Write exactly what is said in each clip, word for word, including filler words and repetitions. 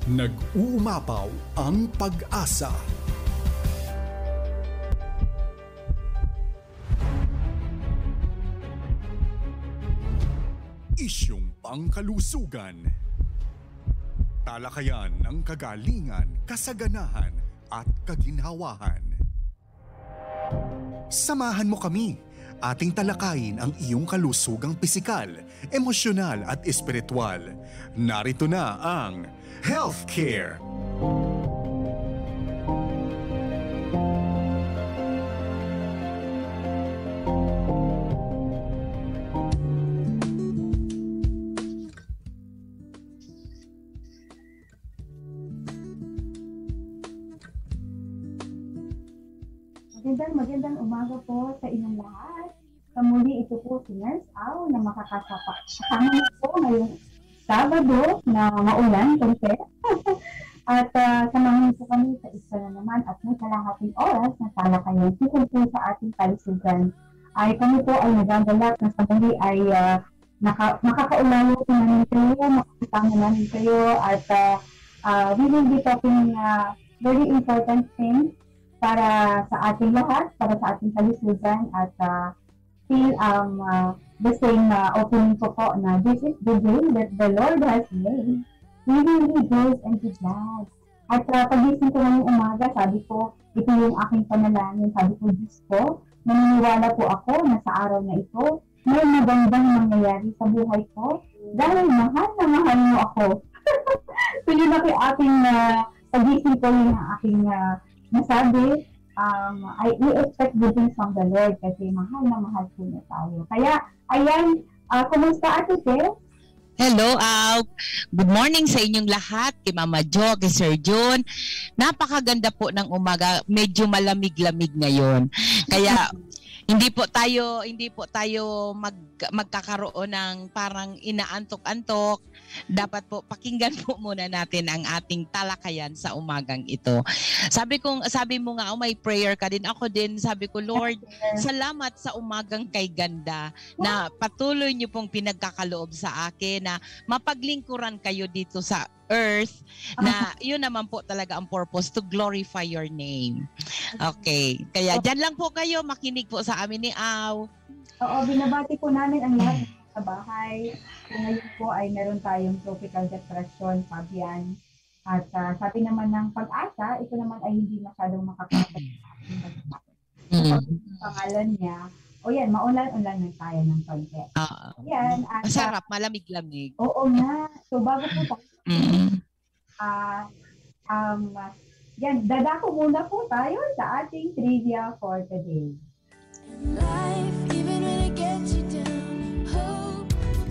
Nag-uumapaw ang pag-asa. Isyung pangkalusugan. Talakayan ng kagalingan, kasaganahan at kaginhawahan. Samahan mo kami. Ating talakayin ang iyong kalusugang pisikal, emosyonal at espiritual. Narito na ang Healthcare. Magandang magandang umaga po sa inyong lahat. Kamuli ito po si Nurse Au na makakasapa. Kasama niyo po ngayong Sabado na maulan, kasi. At uh, samahan po kami sa isa na naman at may kalahating oras na talakayan tungkol po sa ating kalusugan. Ay kami po ay nagagalak na sa muli ay uh, naka, makakaulayo po namin kayo, makakasama namin kayo at uh, uh, we will be talking uh, very important things para sa ating lahat, para sa ating kalusugan at uh, still um, uh, the same uh, opening ko po na this is the day that the Lord has made. We will rejoice and be glad. At uh, pagising ko ngayong umaga, sabi ko, ito yung aking panalangin. Sabi ko, Diyos ko, naniniwala po ako na sa araw na ito, may magandang mangyayari sa buhay ko dahil mahal na mahal mo ako. So yun na kay ating uh, pagising ko yung aking uh, nasabi, um, I expect good things from the Lord kasi mahal na mahal po na tayo. Kaya, ayan, uh, kumusta Ate Tess? Hello, Au. Good morning sa inyong lahat, kay Mama Jo, kay Sir John. Napakaganda po ng umaga, medyo malamig-lamig ngayon. Kaya hindi po tayo hindi po tayo mag magkakaroon ng parang inaantok-antok. Dapat po pakinggan po muna natin ang ating talakayan sa umagang ito. Sabi ko, sabi mo nga, oh, may prayer ka din. Ako din, sabi ko, Lord, salamat sa umagang kay ganda na patuloy niyo pong pinagkakaloob sa akin na mapaglingkuran kayo dito sa earth na yun naman po talaga ang purpose, to glorify your name. Okay. Kaya dyan lang po kayo, makinig po sa amin ni Au. Oo, binabati po namin ang lahat sa bahay. So, ngayon po ay meron tayong tropical depression, Fabian. At uh, sabi naman ng pag-asa, ito naman ay hindi masyadong makakapit sa ating bansa. So, pangalan niya, o yan, maulan-ulan ng tayo ng konti. Uh, yan. At, masarap, malamig-lamig. Oo nga. So, bago po tayo, mm-hmm. uh, um, yan, dadako muna po tayo sa ating trivia for today. Life, even when it gets you down, hope.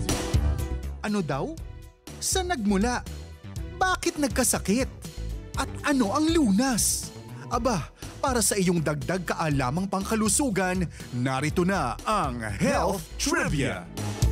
Ano daw? Saan nagmula? Bakit nagkasakit? At ano ang lunas? Aba, para sa iyong dagdag kaalamang pangkalusugan, narito na ang Health Trivia.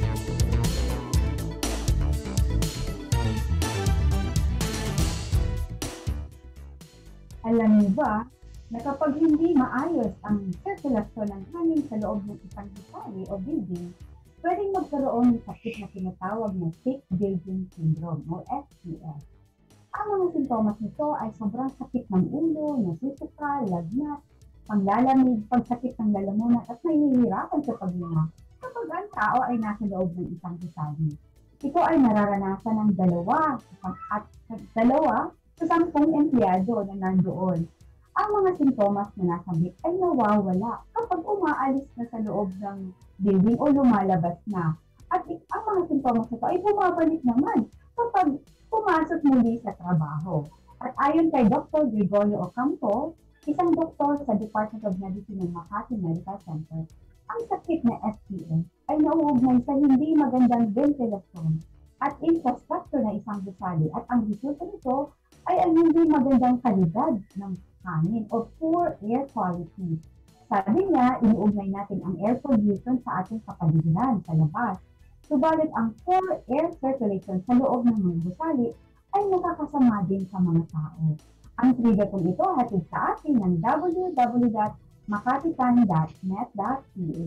Alam niyo ba na kapag hindi maayos ang sirkulasyon ng hangin sa loob ng isang gusali o building, pwedeng magkaroon ng sakit na tinatawag na thick building syndrome o S B S. Ang mga sintomas nito ay sobrang sakit ng ulo, nasusuka, lagnat, panglalamig, pagsakit ng lalamunan at nahihirapan sa paghinga kapag ang tao ay nasa loob ng isang gusali. Ito ay nararanasan ng dalawa at dalawa sa sampung empleyado na nandoon. Ang mga sintomas na nasabit ay nawawala kapag umaalis na sa loob ng building o lumalabas na. At ang mga sintomas nito ay bumabalik naman kapag pumasok muli sa trabaho. At ayon kay Doctor Gregorio Ocampo, isang doktor sa Department of Medicine ng Makati Medical Center, ang sakit na S B S ay nauugnay sa hindi magandang ventilasyon at infrastructure na isang gusali at ang resulta nito ay ang hindi magandang kalidad ng hangin o poor air quality. Sabi niya, iniugnay natin ang air pollution sa ating kapaligiran sa labas. Subalit ang poor air circulation sa loob ng mga gusali ay nakakasama din sa mga tao. Ang trivia kong ito hatid sa atin ng w w w dot makatitan dot net dot p a.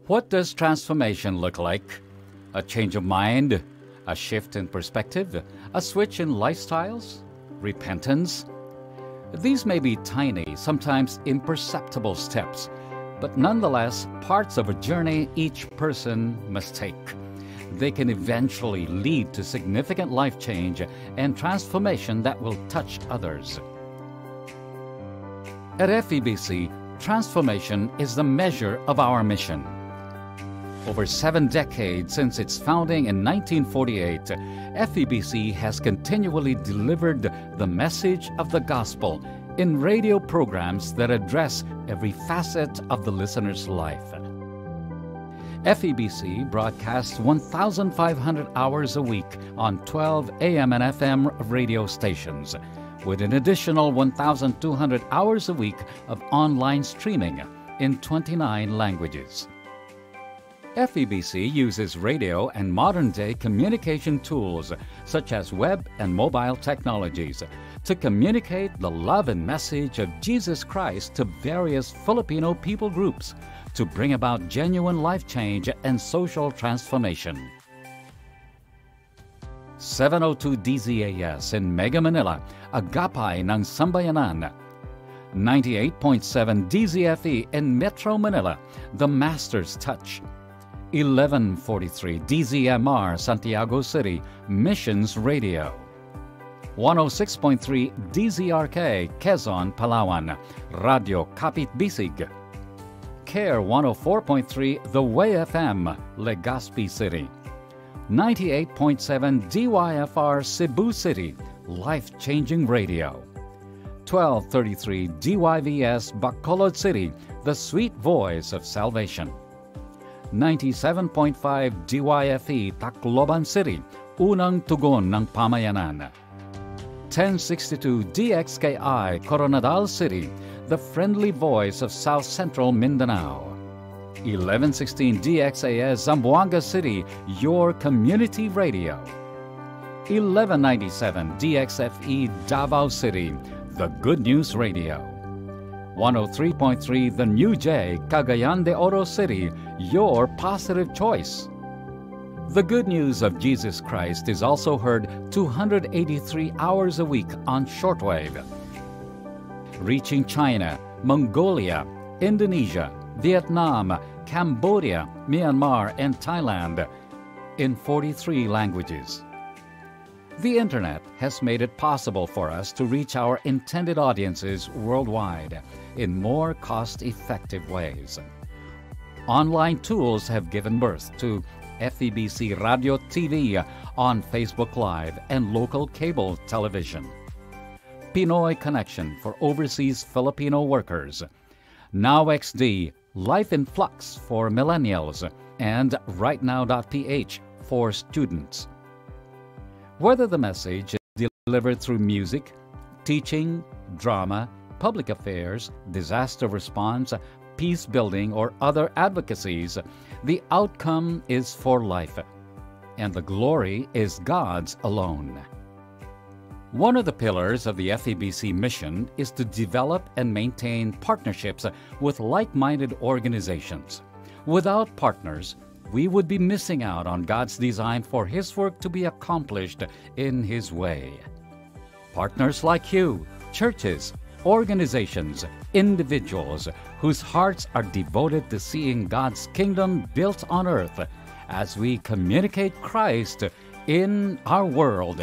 What does transformation look like? A change of mind? A shift in perspective? A switch in lifestyles? Repentance? These may be tiny, sometimes imperceptible steps, but nonetheless parts of a journey each person must take. They can eventually lead to significant life change and transformation that will touch others. At F E B C, transformation is the measure of our mission. Over seven decades since its founding in nineteen forty-eight, F E B C has continually delivered the message of the gospel in radio programs that address every facet of the listener's life. F E B C broadcasts one thousand five hundred hours a week on twelve A M and F M radio stations, with an additional one thousand two hundred hours a week of online streaming in twenty-nine languages. F E B C uses radio and modern-day communication tools such as web and mobile technologies to communicate the love and message of Jesus Christ to various Filipino people groups to bring about genuine life change and social transformation. seven oh two D Z A S in Mega Manila, agapay ng sambayanan. ninety-eight point seven D Z F E in Metro Manila, the Master's Touch. eleven forty-three D Z M R Santiago City, Missions Radio. one oh six point three D Z R K Quezon, Palawan, Radio Kapit Bisig. CARE one oh four point three The Way F M, Legazpi City. ninety-eight point seven D Y F R Cebu City, Life-Changing Radio. twelve thirty-three D Y V S Bacolod City, The Sweet Voice of Salvation. ninety-seven point five D Y F E Tacloban City, Unang Tugon ng Pamayanan. ten sixty-two D X K I Coronadal City, The Friendly Voice of South Central Mindanao. eleven sixteen D X A S Zamboanga City, Your Community Radio. eleven ninety-seven D X F E Davao City, The Good News Radio. one oh three point three The New J, Cagayan de Oro City, Your Positive Choice. The Good News of Jesus Christ is also heard two hundred eighty-three hours a week on shortwave, reaching China, Mongolia, Indonesia, Vietnam, Cambodia, Myanmar, and Thailand in forty-three languages. The Internet has made it possible for us to reach our intended audiences worldwide in more cost-effective ways. Online tools have given birth to F E B C Radio T V on Facebook Live and local cable television, Pinoy Connection for overseas Filipino workers, Now X D, Life in Flux for millennials, and rightnow dot p h for students. Whether the message is delivered through music, teaching, drama, public affairs, disaster response, peace building, or other advocacies, the outcome is for life, and the glory is God's alone. One of the pillars of the F E B C mission is to develop and maintain partnerships with like-minded organizations. Without partners, we would be missing out on God's design for His work to be accomplished in His way. Partners like you, churches, organizations, individuals whose hearts are devoted to seeing God's kingdom built on earth as we communicate Christ in our world.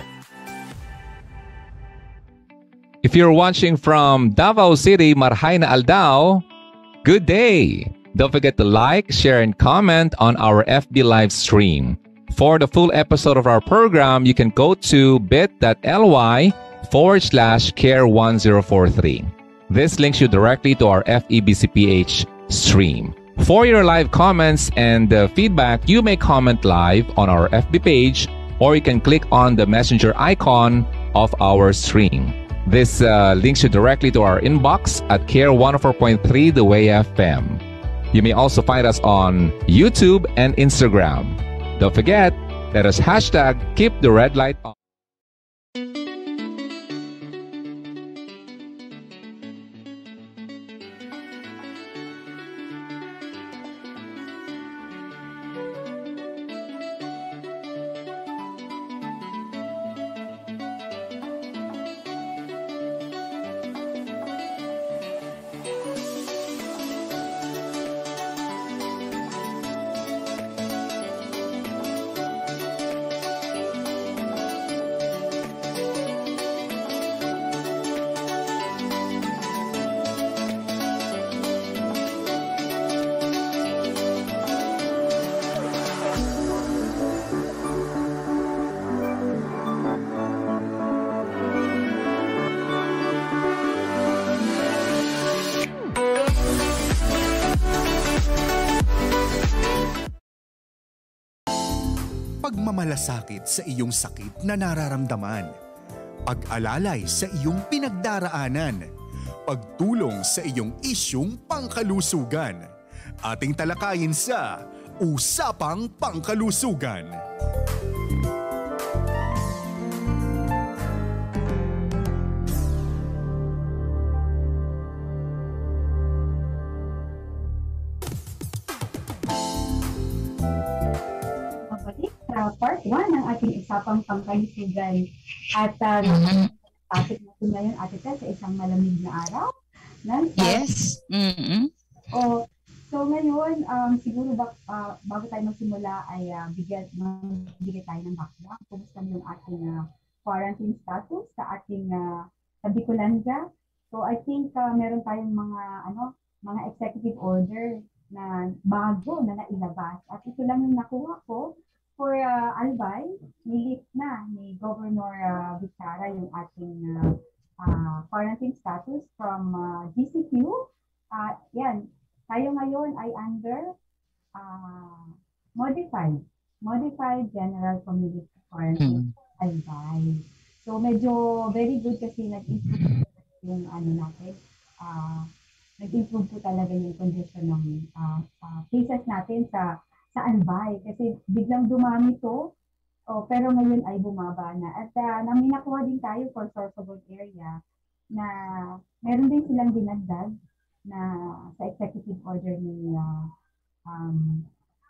If you're watching from Davao City, Marhaina Aldao, good day! Don't forget to like, share, and comment on our F B live stream. For the full episode of our program, you can go to bit.ly forward slash care one zero four three. This links you directly to our F E B C P H stream. For your live comments and uh, feedback, you may comment live on our F B page, or you can click on the messenger icon of our stream. This uh, links you directly to our inbox at Care one oh four point three The Way F M. You may also find us on YouTube and Instagram. Don't forget, let us hashtag keep the red light on. pagmamalasakit sa iyong sakit na nararamdaman, pag-alalay sa iyong pinagdaraanan, pagtulong sa iyong isyung pangkalusugan. Ating talakayin sa Usapang Pangkalusugan. Part one ng ating Usapang Pangkalusugan. At uh, Mhm. topic natin ngayon, Ate Tess, sa isang malamig na araw. Ng, Yes. Mm-mm. O, so ngayon, um, siguro ba, uh, bago tayo magsimula ay uh, bigyan, magbigay tayo ng background. Kumusta yung ating uh, quarantine status sa ating uh, sa Bicolanja. So I think uh, meron tayong mga ano mga executive order na bago na nailabas. At ito lang yung nakuha ko. For uh, Albay, nilift na ni Governor uh, Vizcarra yung ating uh, uh, quarantine status from uh, G C Q. Uh, yan, tayo ngayon ay under uh, modified, modified general community quarantine Mm. Albay. So medyo very good kasi nag-improve yung ano natin, uh, nag-improve po talaga yung condition ng uh, uh, cases natin sa sa Albay kasi biglang dumami to, oh, pero ngayon ay bumaba na. At uh, nang minakuha din tayo for Sorsogon area na meron din silang dinagdag na sa executive order ni uh, um,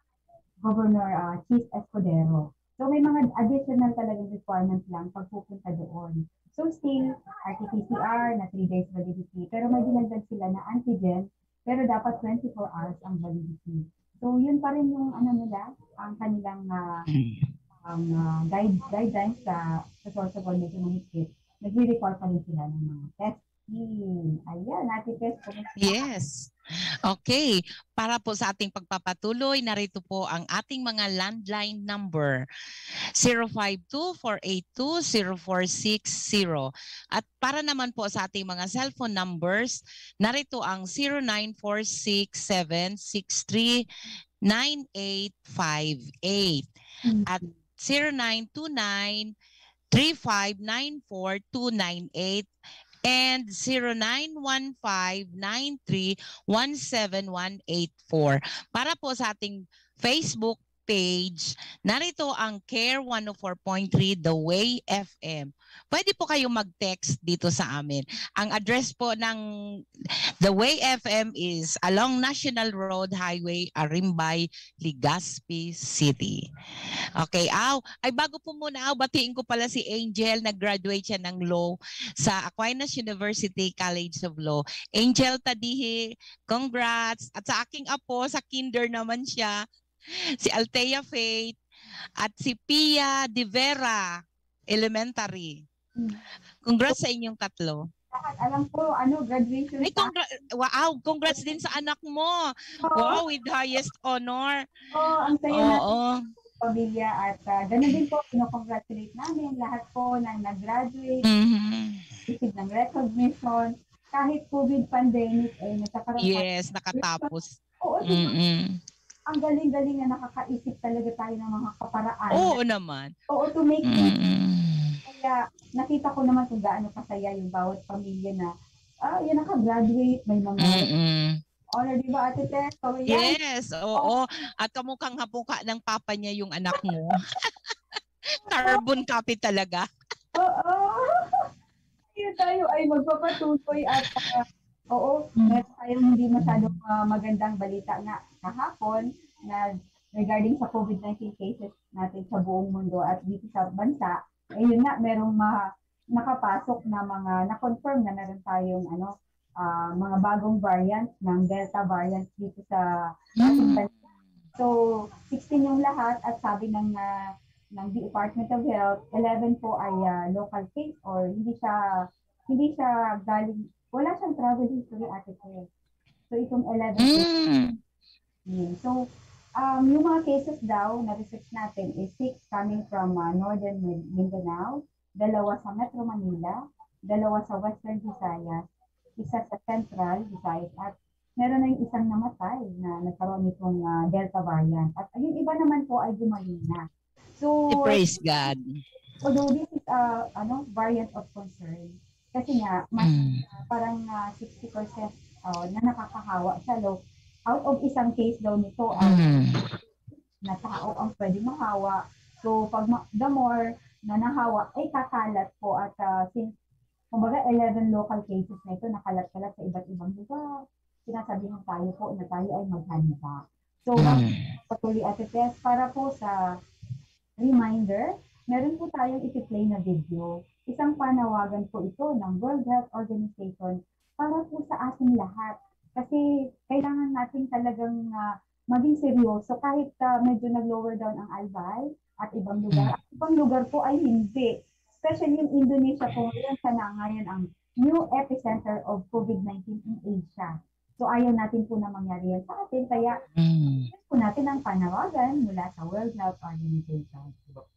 Governor uh, Chief Escudero. So may mga additional talagang requirements lang pag pupunta doon. So still, R T P C R na three days validity, pero may dinagdag sila na antigen, pero dapat twenty-four hours ang validity. So yun pa rin yung ano nila, ang kanilang uh, um, uh, guide, guidelines sa sa Sorsogon medyo mahigpit. Nagre-require pa rin sila ng mga testing. Ayan, natin test po. Yes. Okay. Para po sa ating pagpapatuloy, narito po ang ating mga landline number. zero five two, four eight two, zero four six zero. At para naman po sa ating mga cellphone numbers, narito ang zero nine four six seven six three nine eight five eight at zero nine two nine three five nine four two nine eight and zero nine one five nine three one seven one eight four. Para po sa ating Facebook page, narito ang Care one oh four point three The Way F M. Pwede po kayong mag-text dito sa amin. Ang address po ng The Way F M is along National Road Highway, Arimbay, Legazpi City. Okay, aw. Ay bago po muna, aw, batiin ko pala si Angel, nag-graduate siya ng law sa Aquinas University College of Law. Angel Tadihi, congrats. At sa aking apo, sa kinder naman siya, si Althea Faith at si Pia De Vera, elementary. Congrats sa inyong tatlo. Lahat, alam ko, ano, graduation. Ay, congra- wow, congrats din sa anak mo. Wow, with highest honor. Oo, ang saya natin Oo. pamilya at uh, ganun din po, pinocongratulate namin lahat po na nag-graduate, Mhm. receive ng recognition, kahit COVID pandemic, eh, nagkakaroon Yes, nakatapos. Oo, so, Mm-mm. ang galing-galing na nakakaisip talaga tayo ng mga kaparaan. Oo naman. Oo, to make it. Mm-mm. Kaya nakita ko naman kung gaano kasaya yung bawat pamilya na, ah, yan naka-graduate, may mga Mm-mm. honor, di ba, Ate Tess? So, yan. Yes, oo. At kamukhang hapuka ng papa niya yung anak mo. Carbon copy talaga. Oo. Kaya tayo ay magpapatuloy at uh, oo, meron tayong hindi masyadong uh, magandang balita nga kahapon na regarding sa COVID nineteen cases natin sa buong mundo at dito sa bansa. Eh yun nga, merong ma, nakapasok na mga, na-confirm na meron tayong ano, uh, mga bagong variants ng Delta variant dito sa ating bansa. So, sixteen yung lahat at sabi ng uh, ng Department of Health, eleven po ay uh, local case or hindi siya hindi siya galing, wala siyang travel history at ito. So, itong eleven Mm. yun. So, um, yung mga cases daw na research natin is six coming from uh, Northern Mindanao, dalawa sa Metro Manila, dalawa sa Western Visayas, isa sa Central Visayas, at meron na yung isang namatay na nagkaroon nitong uh, Delta variant. At yung iba naman po ay gumaling na. So, Praise God. although this is a ano variant of concern, kasi nga mas Mm. uh, parang uh, sixty percent uh, na nakakahawa siya. So, out of isang case daw nito ay Mm. na tao ang pwede mahawa. So, pag ma- the more na nahawa ay kakalat po at uh, since kumbaga eleven local cases na ito nakalat-kalat sa iba't ibang lugar, sinasabihan tayo po na tayo ay maghanda. So, Mm. patuloy at test para po sa reminder, meron po tayong iti-play na video. Isang panawagan po ito ng World Health Organization para po sa ating lahat. Kasi kailangan natin talagang uh, maging seryoso kahit uh, medyo nag-lower down ang Albay at ibang lugar. At ibang lugar po ay hindi. Especially in Indonesia po ngayon, sana ngayon ang new epicenter of COVID nineteen in Asia. So ayaw natin po na mangyari yan sa atin. Kaya Mm. po natin ang panawagan mula sa World Health Organization.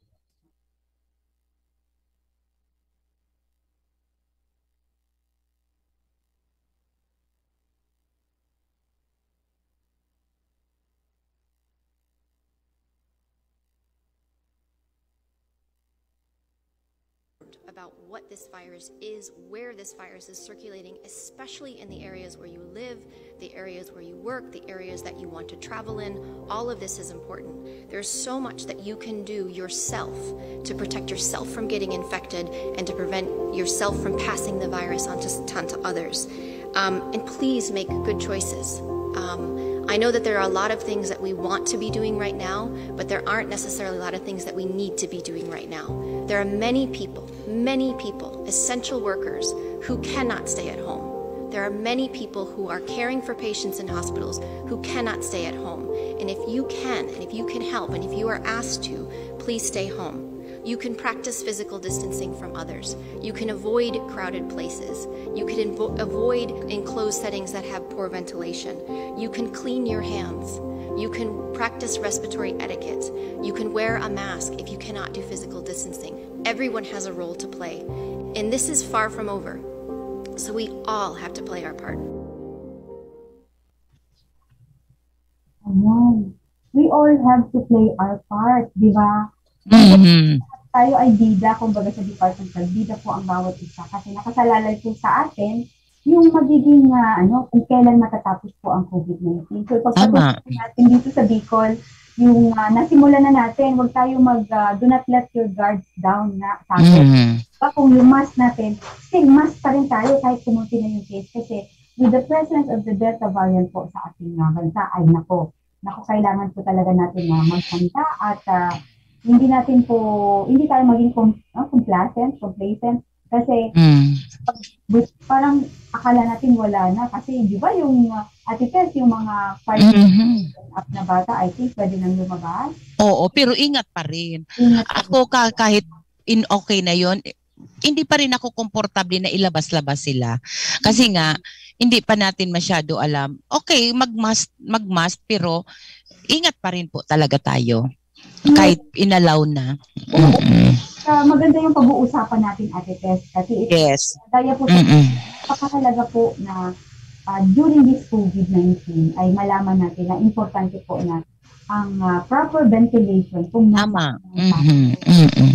about what this virus is, where this virus is circulating, especially in the areas where you live, the areas where you work, the areas that you want to travel in. All of this is important. There's so much that you can do yourself to protect yourself from getting infected and to prevent yourself from passing the virus on to, on to others. Um, and please make good choices. Um, I know that there are a lot of things that we want to be doing right now, but there aren't necessarily a lot of things that we need to be doing right now. There are many people, many people, essential workers, who cannot stay at home. There are many people who are caring for patients in hospitals who cannot stay at home. And if you can, and if you can help, and if you are asked to, please stay home. You can practice physical distancing from others. You can avoid crowded places. You can invo- avoid enclosed settings that have poor ventilation. You can clean your hands. You can practice respiratory etiquette. You can wear a mask if you cannot do physical distancing. Everyone has a role to play. And this is far from over. So we all have to play our part. Ayan. We all have to play our part, di ba? Mhm. Tayo ay bida, kumbaga sa departmental, bida po ang bawat isa. Kasi nakasalalay po sa atin yung magiging, uh, ano, kung kailan matatapos po ang COVID nineteen. So, Tama. pagpatuloy natin dito sa Bicol, yung uh, nasimulan na natin, huwag tayo mag, uh, do not let your guards down na sa atin. Mhm. Diba, kung yung mask natin, still mask pa rin tayo kahit kumunti na yung case. Kasi with the presence of the Delta variant po sa ating uh, bansa, ay nako, nako, kailangan po talaga natin na uh, maghanda at uh, hindi natin po, hindi tayo maging com- uh, complacent, complacent, kasi Mm. but parang akala natin wala na, kasi di ba yung uh, atites, yung mga five Mhm. up na bata, I think pwede nang lumabas. Oo, pero ingat pa rin. Ingat pa Ako ka, kahit in okay na yon, hindi pa rin ako komportable na ilabas-labas sila. Kasi nga, hindi pa natin masyado alam. Okay, mag-mask, mag-mask, pero ingat pa rin po talaga tayo. Kahit inalaw na. Mm-mm. Uh, maganda yung pag-uusapan natin, Ate Tess, kasi ito, Yes. daya po sa Mm-mm. napakahalaga po na uh, during this COVID nineteen ay malaman natin na importante po na ang uh, proper ventilation kung Tama. nasa Mhm. Mm-mm.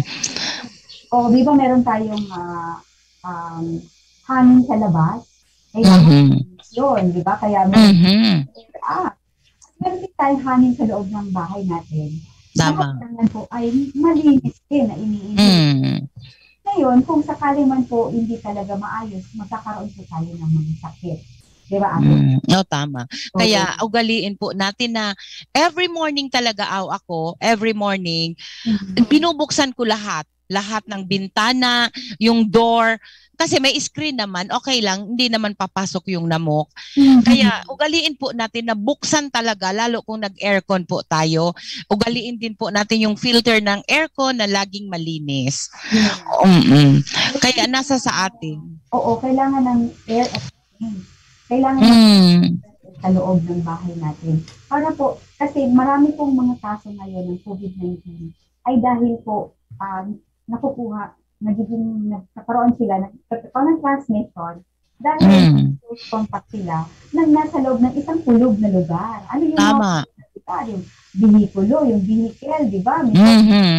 o di ba meron tayong uh, um, hangin sa labas, kailangan Mhm. yun, di ba? Kaya meron, Mhm. ah, meron din tayong hangin sa loob ng bahay natin. Tama. Kailangan po ay malinis din na iniinom. Mm. Ngayon, kung sakali man po hindi talaga maayos, magkakaroon po tayo ng mga sakit. Di ba, Ate? Mm. No, tama. So, Kaya ugaliin po natin na every morning talaga aw ako, every morning, mhm. binubuksan ko lahat. Lahat ng bintana, yung door. Kasi may screen naman, okay lang, hindi naman papasok yung namok. Mhm. Kaya ugaliin po natin na buksan talaga, lalo kung nag-aircon po tayo. Ugaliin din po natin yung filter ng aircon na laging malinis. Mm-mm. Kaya nasa sa atin. Oo, kailangan ng air at clean. Kailangan Mm. sa loob ng bahay natin. Para po, kasi marami pong mga kaso ngayon ng COVID nineteen ay dahil po um, nakukuha, nagiging, nagkakaroon sila, nagkakaroon ng transmission dahil Mm. close contact sila nang nasa loob ng isang kulog na lugar. Ano yung Tama. mga, yung vehikulo, yung vehicle, di ba? May Mhm.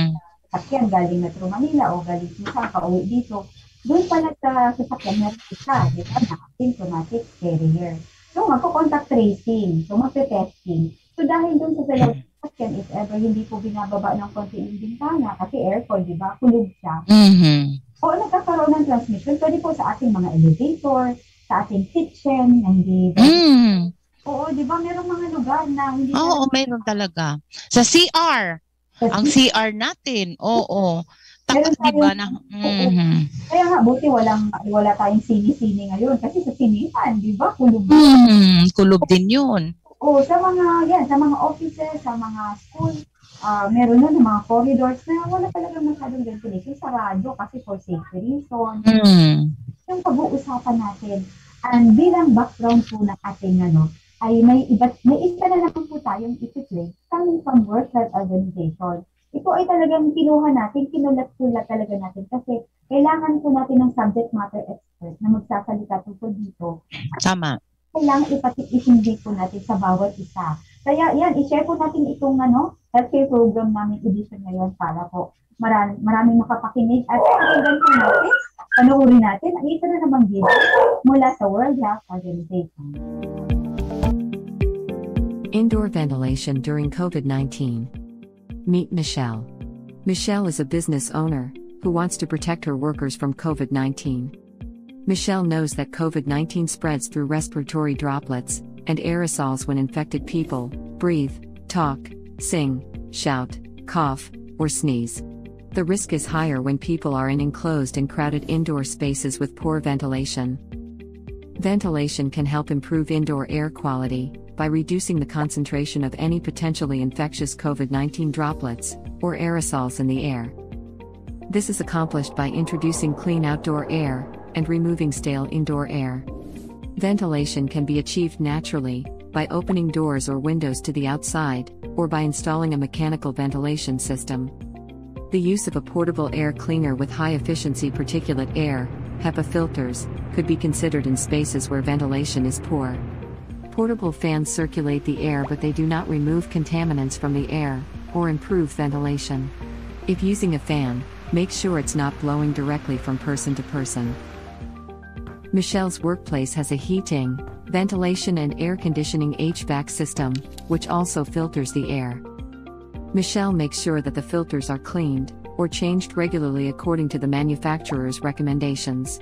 sasakyan galing Metro Manila o galing Susan, pauwi dito, doon pala sa sasakyan meron isa, di ba, na asymptomatic carrier. So, magpo-contact tracing, so magpe-testing. So, dahil doon sa dalawang sasakyan, if ever hindi po binababa ng konti yung bintana, kasi aircon, di ba, kulog siya. Mhm. O nagkakaroon ng transmission, pwede po sa ating mga elevator, sa ating kitchen, na hindi Mm. Oo, di ba merong mga lugar na hindi Oo, meron talaga. Sa C R, Sa ang C R natin, oo. Meron Takot, di ba? tayong- Na, Oo. mhm. Kaya nga, buti walang, wala tayong sini-sini ngayon. Kasi sa sinihan, di ba? Kulog. Hmm, kulob din yun. O sa mga, yan, sa mga offices, sa mga school, ah meron na ng mga corridors na wala talagang masyadong ventilation sa radyo kasi for safety reasons. Hmm. Yung pag-uusapan natin, and bilang background po ng ating ano, ay may iba, may isa na naman po tayong itiplay coming from World Health Organization. Ito ay talagang kinuha natin, kinulat-kulat talaga natin kasi kailangan po natin ng subject matter expert na magsasalita tungkol dito. Tama. Kailangan ipatitindi po natin sa bawat isa. Kaya yan, i-share po natin itong ano, healthcare program namin edition ngayon para po marami, maraming makapakinig at pakinggan po natin, panoorin natin ang isa na namang video mula sa World Health Organization. Indoor ventilation during COVID nineteen. Meet Michelle. Michelle is a business owner who wants to protect her workers from COVID nineteen. Michelle knows that COVID nineteen spreads through respiratory droplets and aerosols when infected people breathe, talk, sing, shout, cough, or sneeze. The risk is higher when people are in enclosed and crowded indoor spaces with poor ventilation. Ventilation can help improve indoor air quality by reducing the concentration of any potentially infectious COVID nineteen droplets or aerosols in the air. This is accomplished by introducing clean outdoor air and removing stale indoor air. Ventilation can be achieved naturally by opening doors or windows to the outside or by installing a mechanical ventilation system. The use of a portable air cleaner with high-efficiency particulate air, HEPA filters, could be considered in spaces where ventilation is poor. Portable fans circulate the air but they do not remove contaminants from the air, or improve ventilation. If using a fan, make sure it's not blowing directly from person to person. Michelle's workplace has a heating, ventilation and air conditioning H V A C system, which also filters the air. Michelle makes sure that the filters are cleaned, or changed regularly according to the manufacturer's recommendations.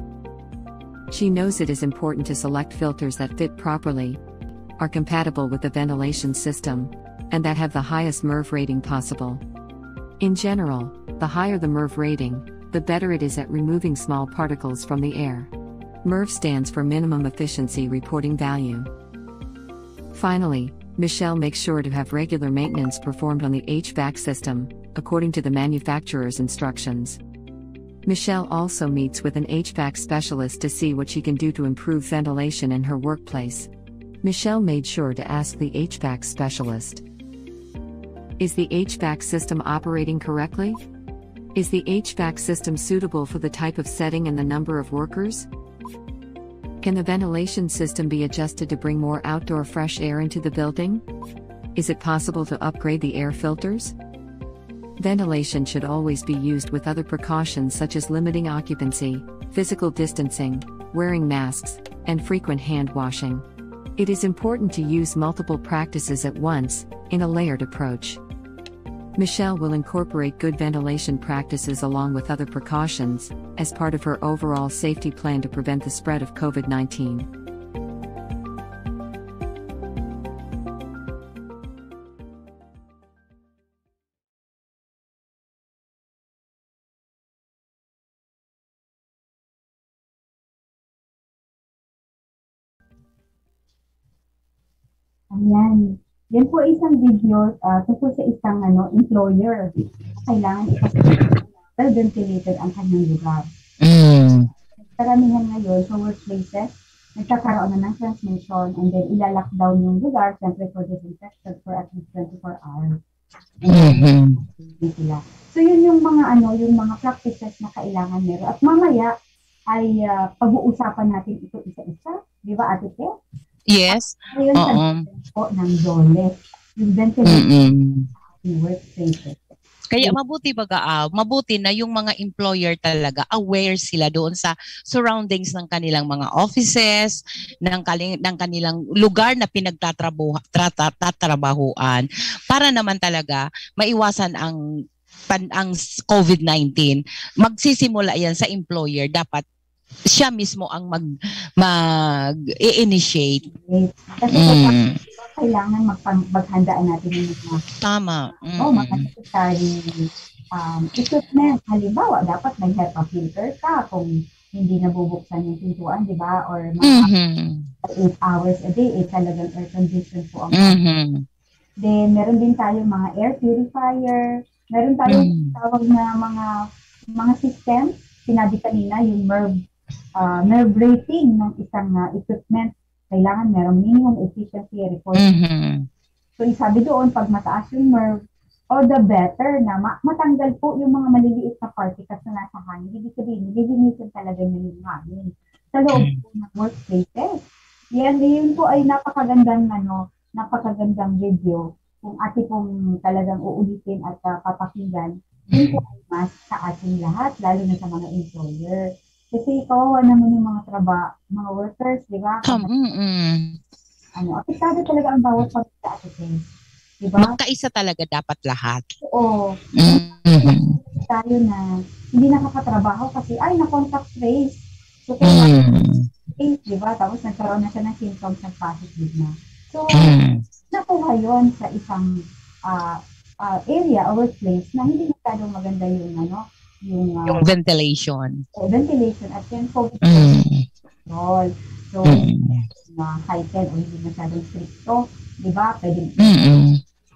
She knows it is important to select filters that fit properly, are compatible with the ventilation system, and that have the highest M E R V rating possible. In general, the higher the M E R V rating, the better it is at removing small particles from the air. M E R V stands for Minimum Efficiency Reporting Value. Finally, Michelle makes sure to have regular maintenance performed on the H V A C system, according to the manufacturer's instructions. Michelle also meets with an H V A C specialist to see what she can do to improve ventilation in her workplace. Michelle made sure to ask the H V A C specialist, is the H V A C system operating correctly? Is the H V A C system suitable for the type of setting and the number of workers? Can the ventilation system be adjusted to bring more outdoor fresh air into the building? Is it possible to upgrade the air filters? Ventilation should always be used with other precautions such as limiting occupancy, physical distancing, wearing masks, and frequent hand washing. It is important to use multiple practices at once, in a layered approach. Michelle will incorporate good ventilation practices along with other precautions, as part of her overall safety plan to prevent the spread of COVID nineteen. Ayan. Yan po isang video uh, tungkol sa isang ano, employer. Kailangan well-ventilated ang kanyang lugar. Mm. Karamihan ngayon sa workplaces, nagkakaroon na ng transmission and then ilalockdown yung lugar, siyempre for disinfection for at least twenty-four hours. Mhm. Sila. So yun yung mga ano, yung mga practices na kailangan meron. At mamaya ay uh, pag-uusapan natin ito isa-isa. Di ba, Ate Pe? Yes. Ngayon Oo. sa po ng D O L E, yung ventilation Mm-mm. in workplaces. Kaya mabuti baga, ah, mabuti na yung mga employer talaga aware sila doon sa surroundings ng kanilang mga offices, ng, kali- ng kanilang lugar na pinagtatrabuha, trata- tatrabahuan para naman talaga maiwasan ang pan, ang COVID nineteen. Magsisimula yan sa employer, dapat siya mismo ang mag mag i-initiate. Kasi Mm. kailangan magpang- maghandaan natin yung mga Tama. oh, mga Mm. necessary um, equipment. Halimbawa, dapat may HEPA filter ka kung hindi nabubuksan yung pintuan, di ba? Or mga Mhm. eight hours a day, eh, talagang air condition po ang Mhm. Then, meron din tayong mga air purifier. Meron tayong Mm. tawag na mga mga system. Sinabi kanina, yung nerve, uh, nerve rating ng isang uh, equipment. Kailangan merong minimum efficiency report. Mhm. So, sabi doon, pag mataas yung nerve, all the better na ma- matanggal po yung mga maliliit na particles na nasa hangin. Ibig sabihin, nililinisan talaga na yung hangin sa loob po ng workplaces. Yan, yun po ay napakagandang, ano, napakagandang video. Kung ate pong talagang uulitin at uh, papakinggan, yun po ay mas sa ating lahat, lalo na sa mga employer. Kasi kawawa naman yung mga traba, mga workers, di ba? Um, mm-mm. Ano, apektado talaga ang bawat pag sa atin. Di ba? Magkaisa talaga dapat lahat. Oo. Mhm. Tayo na hindi nakakatrabaho kasi ay na-contact trace. So, kaya Mm. trace, di ba? Tapos nagkaroon na siya ng symptoms ng positive na. So, Mm. nakuha yun sa isang uh, uh, area or workplace na hindi masyadong maganda yung ano, yung, uh, Yung ventilation. uh, ventilation at yung COVID Mm. control. So, Mm. uh, heightened o hindi masyadong stricto, di ba? Pwede, Mm.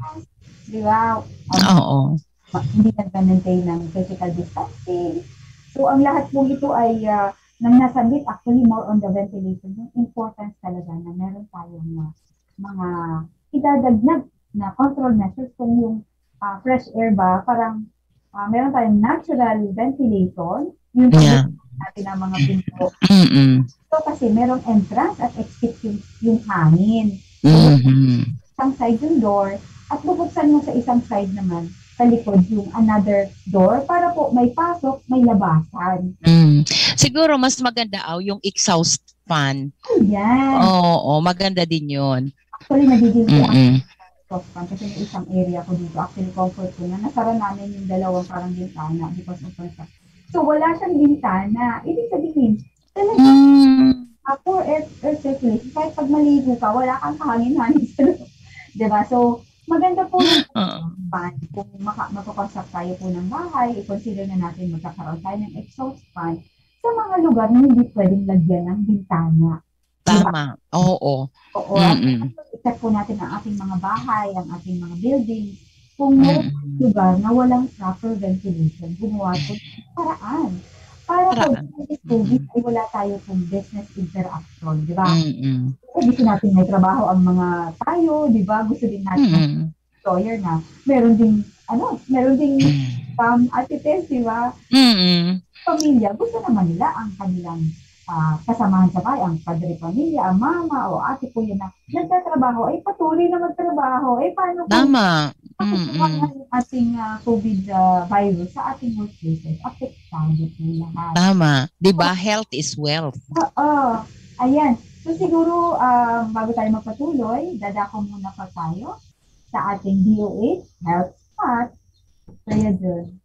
di ba? Um, Oo. ma- hindi nag-maintain ng physical distancing. So, ang lahat po ito ay uh, nang nasabit actually more on the ventilation, yung importance talaga na meron tayong uh, mga idadagdag na control measures kung yung uh, fresh air ba, parang uh, meron tayong natural ventilation, yung Yeah. natin ang mga pinto. Mm. So, kasi merong entrance at exit yung, yung hangin. Mhm. Isang side yung door, at bubuksan mo sa isang side naman, sa likod yung another door, para po may pasok, may labasan. Mm. Siguro mas maganda aw yung exhaust fan. Ayan. Oo, maganda din 'yon. Actually, nagiging po ang Mm. exhaust fan kasi may isang area ko dito. Actually, comfort ko na. Nasara namin yung dalawang parang bintana because of construction. So, wala siyang bintana. Ibig sabihin, talaga, Mm. ako, air, air circulation, kahit pag maligo ka, wala kang kahangin-hangin sa loob. Diba? So, maganda po yung Oo. fan. Kung maka, magkakonstruct tayo po ng bahay, i-consider na natin magkakaroon tayo ng exhaust fan sa mga lugar na hindi pwedeng lagyan ng bintana. Tama. Oo. Oo. At Mm-mm. i-check po natin ang ating mga bahay, ang ating mga buildings. Kung meron Mm. lugar na walang proper ventilation, gumawa po ng paraan. Para po, Paraan. sa COVID ay wala tayo pong business interaction, di ba? Mm-mm. Eh, gusto natin may trabaho ang mga tayo, di ba? Gusto din natin Mm-mm. employer na meron ding, ano, meron ding um, atites, di ba? Mm-mm. Pamilya, gusto naman nila ang kanilang ah, kasamahan sa bahay, ang padre pamilya, ang mama o ate po yun na nagtatrabaho, ay patuloy na magtrabaho, eh paano kung Tama. makukuha Mm-mm. ng ating ah, COVID ah, virus sa ating workplaces, apektado po lahat. Tama. 'Di ba? Health is wealth. Oo, ayan. So siguro, um, bago tayo magpatuloy, dadako muna pa tayo sa ating D O H Health Spot. Kaya dun.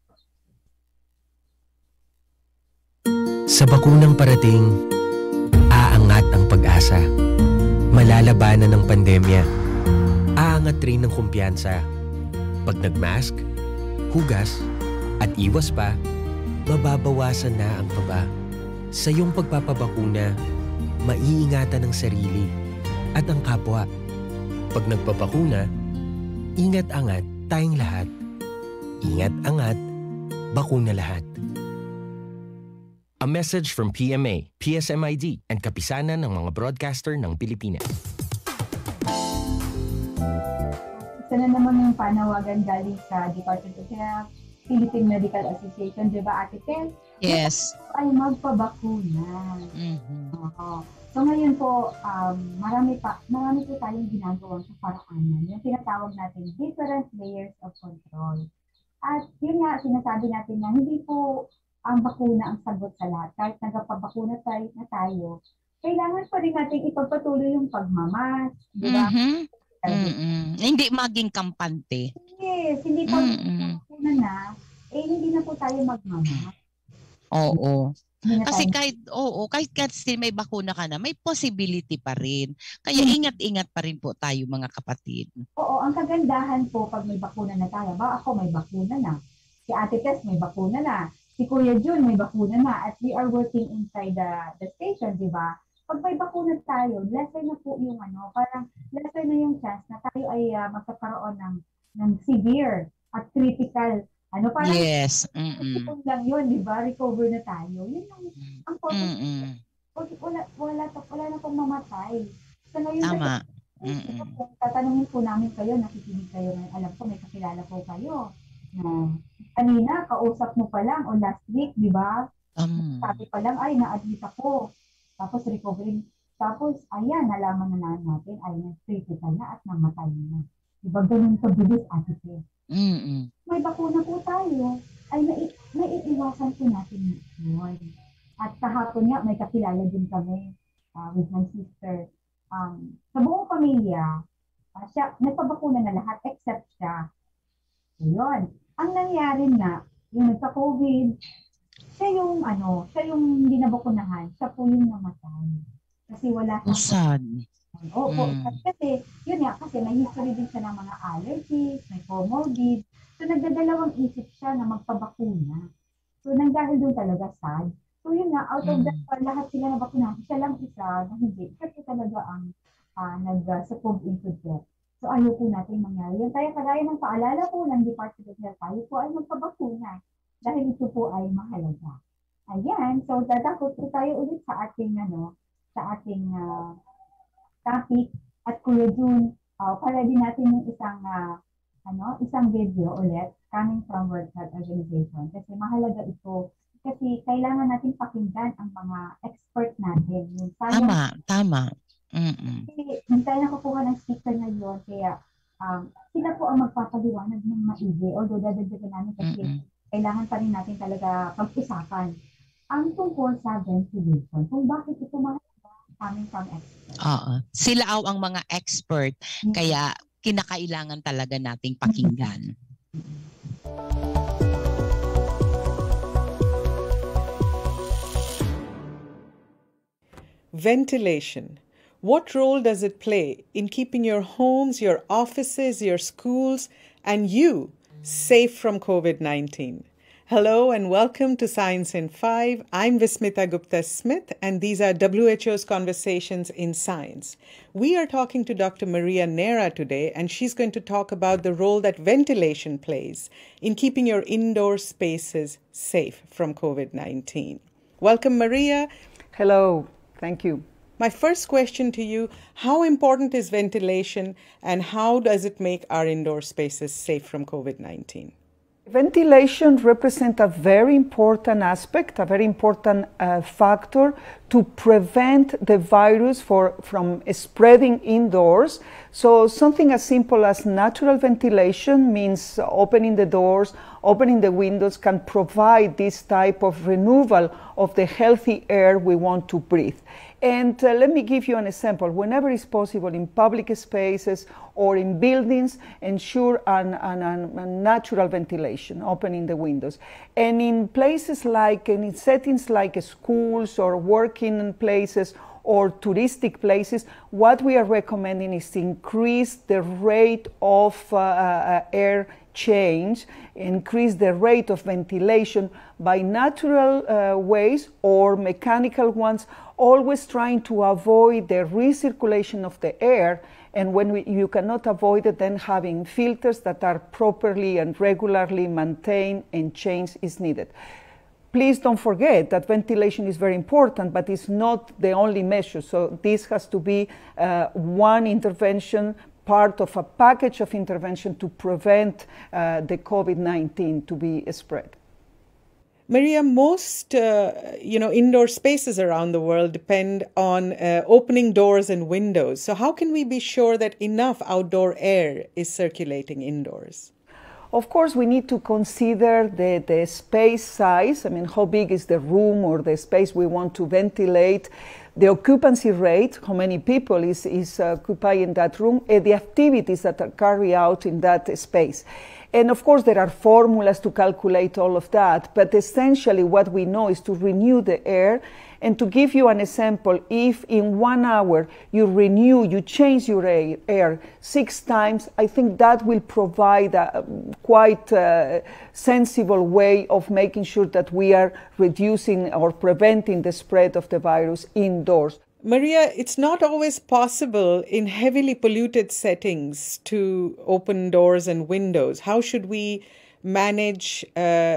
Sa bakunang parating, aangat ang pag-asa. Malalabanan ng pandemya. Aangat rin ng kumpiyansa. Pag nagmask, hugas, at iwas pa, mababawasan na ang kaba. Sa iyong pagpapabakuna, maiingatan ang sarili at ang kapwa. Pag nagpabakuna, ingat-angat tayong lahat. Ingat-angat, bakuna lahat. A message from P M A, P S M I D, and kapisanan ng mga broadcaster ng Pilipinas. Ito na naman yung panawagan galing sa Department of Health, Philippine Medical Association, di ba, Ate Ken? Yes. Ay magpabakuna. Mhm. Oo. So ngayon po, um, marami pa, marami po tayong ginagawa sa paraanan. Yung tinatawag natin different layers of control. At yun nga, sinasabi natin na hindi po ang bakuna ang sagot sa lahat. Kahit nagpapabakuna tayo, na tayo, kailangan pa rin natin ipagpatuloy yung pagmamas, di ba? Mhm. Mm-mm. Hindi maging kampante. Yes, hindi pa Mm-mm. bakuna na, eh hindi na po tayo magmamas. Oo. Hindi na Kasi tayo- kahit, oo, kahit kasi may bakuna ka na, may possibility pa rin. Kaya ingat-ingat pa rin po tayo mga kapatid. Oo, ang kagandahan po pag may bakuna na tayo, ba ako may bakuna na, si Ate Tess may bakuna na, si Kuya Jun may bakuna na, at we are working inside the, the station, di ba? Pag may bakuna tayo, lesser na po yung ano, parang lesser na yung chance na tayo ay uh, magkakaroon ng, ng severe at critical, ano, parang Yes. Mm-mm. ipon lang yun, di ba? Recover na tayo. Yun ang, ang purpose. Mm-mm. Wala, wala, wala na pong mamatay. So ngayon, Tama. kasi, Mm-mm. kung tatanungin po namin kayo, nakikinig kayo, na alam ko may kakilala po kayo. Na, kanina, kausap mo pa lang, o last week, di ba? Um, Sabi pa lang, ay, na-admit ako. Tapos recovering. Tapos, ayan, nalaman na natin, ay, na-critical na at namatay na. Di ba, ganun kabilis, Ate Tess? mm-mm. May bakuna po tayo, ay nai- naiiwasan po natin yun. At kahapon nga, may kakilala din kami uh, with my sister. Um, sa buong pamilya, uh, siya, nagpabakuna na lahat except siya. So, yun. Ang nangyari nga, yung nagka-COVID, siya yung, ano, siya yung hindi nabakunahan, siya po yung namatay. Kasi wala Oh, sa sad. Opo, Mm. kasi yun nga, kasi may history din siya ng mga allergies, may comorbid. So nagdadalawang isip siya na magpabakuna. So nang dahil doon talaga sad. So yun nga, out of Mm. that, lahat sila na bakuna, siya lang isa na hindi. Kasi talaga ang uh, nag-succumb into death. So ayaw po natin mangyari. Yan tayo kagaya ng paalala po ng Department of Health, tayo po ay magpabakuna. Dahil ito po ay mahalaga. Ayan, so tatapos po tayo ulit sa ating, ano, sa ating uh, topic. At Kuya Jun, uh, para din natin yung isang uh, ano, isang video ulit coming from World Health Organization kasi mahalaga ito kasi kailangan natin pakinggan ang mga expert natin. Yung Tama, tama. Mm-mm. Kasi hindi tayo nakukuha ng speaker ngayon kaya um, sila po ang magpapaliwanag ng maigi. Although dadagdagan namin kasi Mm-mm. kailangan pa rin natin talaga pag-usapan ang tungkol sa ventilation. Kung bakit ito mahalaga coming from experts. Oo. Sila aw ang mga expert, kaya kinakailangan talaga nating pakinggan. Ventilation. What role does it play in keeping your homes, your offices, your schools, and you safe from COVID nineteen? Hello and welcome to Science in Five. I'm Vismita Gupta-Smith and these are W H O's Conversations in Science. We are talking to Doctor Maria Neira today and she's going to talk about the role that ventilation plays in keeping your indoor spaces safe from COVID nineteen. Welcome, Maria. Hello, thank you. My first question to you, how important is ventilation and how does it make our indoor spaces safe from COVID nineteen? Ventilation represents a very important aspect, a very important uh, factor to prevent the virus for, from spreading indoors. So something as simple as natural ventilation means opening the doors, opening the windows can provide this type of renewal of the healthy air we want to breathe. And uh, let me give you an example. Whenever it's possible in public spaces or in buildings, ensure an, an, an, a natural ventilation, opening the windows. And in places like, and in settings like schools or working places or touristic places, what we are recommending is to increase the rate of uh, uh, air change, increase the rate of ventilation by natural uh, ways or mechanical ones, always trying to avoid the recirculation of the air. And when we, you cannot avoid it, then having filters that are properly and regularly maintained and changed is needed. Please don't forget that ventilation is very important, but it's not the only measure. So this has to be uh, one intervention, part of a package of intervention to prevent uh, the COVID nineteen to be spread. Maria, most uh, you know indoor spaces around the world depend on uh, opening doors and windows. So how can we be sure that enough outdoor air is circulating indoors? Of course, we need to consider the, the space size. I mean, how big is the room or the space we want to ventilate, the occupancy rate, how many people is, is uh, occupying that room, and the activities that are carried out in that space. And of course, there are formulas to calculate all of that, but essentially what we know is to renew the air. And to give you an example, if in one hour you renew, you change your air, air six times, I think that will provide a quite uh, sensible way of making sure that we are reducing or preventing the spread of the virus indoors. Maria, it's not always possible in heavily polluted settings to open doors and windows. How should we manage uh,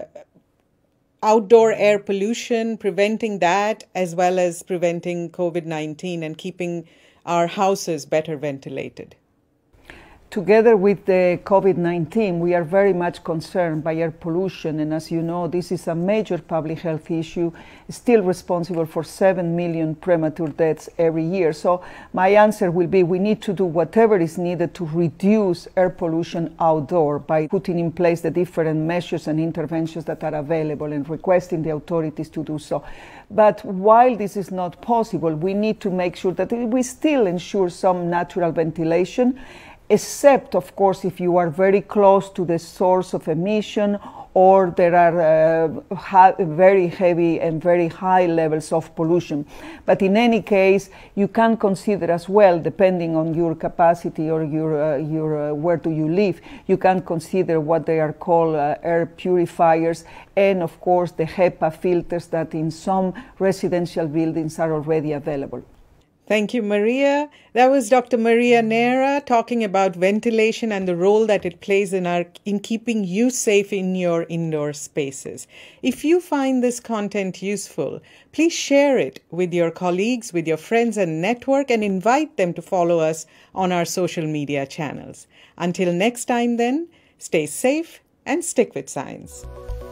outdoor air pollution, preventing that, as well as preventing COVID nineteen and keeping our houses better ventilated? Together with the COVID nineteen, we are very much concerned by air pollution. And as you know, this is a major public health issue, still responsible for seven million premature deaths every year. So my answer will be we need to do whatever is needed to reduce air pollution outdoor by putting in place the different measures and interventions that are available and requesting the authorities to do so. But while this is not possible, we need to make sure that we still ensure some natural ventilation, except, of course, if you are very close to the source of emission or there are uh, ha- very heavy and very high levels of pollution. But in any case, you can consider as well, depending on your capacity or your, uh, your uh, where do you live, you can consider what they are called uh, air purifiers and, of course, the HEPA filters that in some residential buildings are already available. Thank you, Maria. That was Doctor Maria Neira talking about ventilation and the role that it plays in our in keeping you safe in your indoor spaces. If you find this content useful, please share it with your colleagues, with your friends and network, and invite them to follow us on our social media channels. Until next time then, stay safe and stick with science.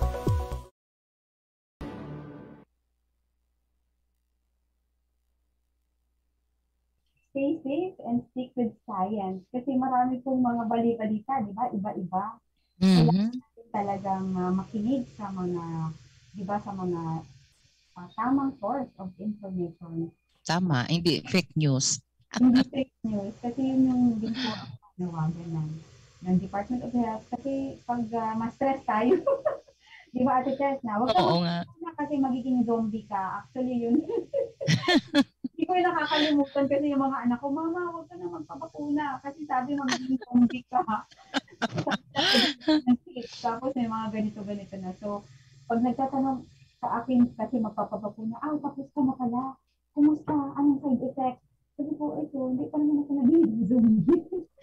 Stay safe and stick with science. Kasi marami pong mga balita-balita, di ba? Iba-iba. Mm-hmm. Kailangan talagang uh, makinig sa mga, di ba, sa mga uh, tamang source of information. Tama, hindi fake news. Hindi fake news. Kasi yun yung din po ang panawagan ng, ng Department of Health. Kasi pag uh, ma-stress tayo, di ba, Ate Tess, na? Huwag ka Oo nga. kasi magiging zombie ka. Actually, yun. Hindi ko yung nakakalimutan kasi yung mga anak ko, Mama, huwag ka na magpapakuna kasi sabi magiging zombie ka. Tapos may mga ganito-ganito na. So, pag nagtatanong sa akin kasi magpapakuna, ah, tapos ka na pala. Kumusta? Anong side effect? Sabi ko, ito, hindi pa naman ako naging zombie.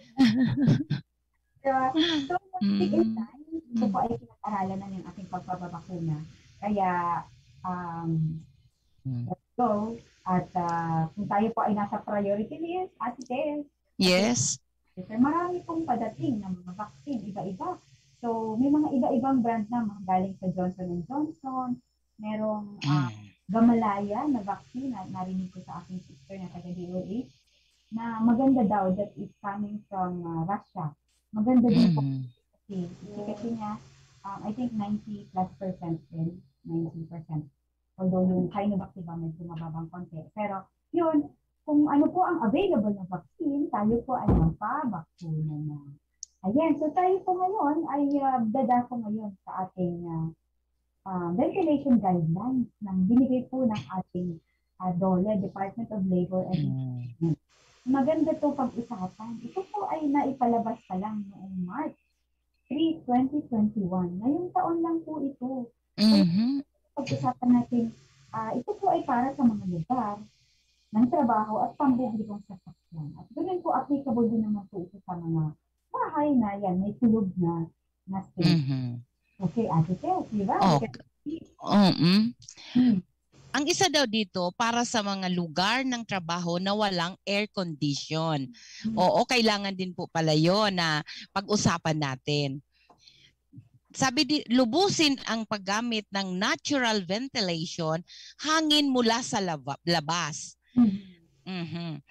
Diba? So, take in time. Ito po ay pinag-aralan na yung aking pagpapakuna. Kaya, um, let's go. At uh, kung tayo po ay nasa priority list, Ate Tess. Yes. Kasi marami pong padating ng mga vaccine, iba-iba. So, may mga iba-ibang brand na mga galing sa Johnson and Johnson. Merong uh, Gamalaya na vaccine na narinig ko sa aking sister na taga-D O H na maganda daw that is coming from uh, Russia. Maganda din po. Kasi, kasi niya, um, I think ninety plus percent din. ninety percent. Although yung Sinovac diba medyo mababang konti. Pero yun, kung ano po ang available na vaccine, tayo po ay magpa-vaccine na. Ayan, so tayo po ngayon ay uh, dadako ngayon sa ating uh, uh, ventilation guidelines na binigay po ng ating uh, D O L E, Department of Labor and Employment. Maganda to pag-usapan. Ito po ay naipalabas pa lang noong March third, twenty twenty-one. Ngayong taon lang po ito. Mm-hmm. Pag-usapan natin, uh, ito po ay para sa mga lugar ng trabaho at pampublikong sasakyan. At ganun po, applicable din naman po ito sa mga bahay na yan, may tulog na na space. Mm-hmm. Okay, Ate Tess, di ba? Okay. Mm-hmm. Hmm. Ang isa daw dito, para sa mga lugar ng trabaho na walang air condition. Mm-hmm. Oo, kailangan din po pala yun na pag-usapan natin. Sabi di, lubusin ang paggamit ng natural ventilation, hangin mula sa laba, labas. Mm-hmm. Mm-hmm.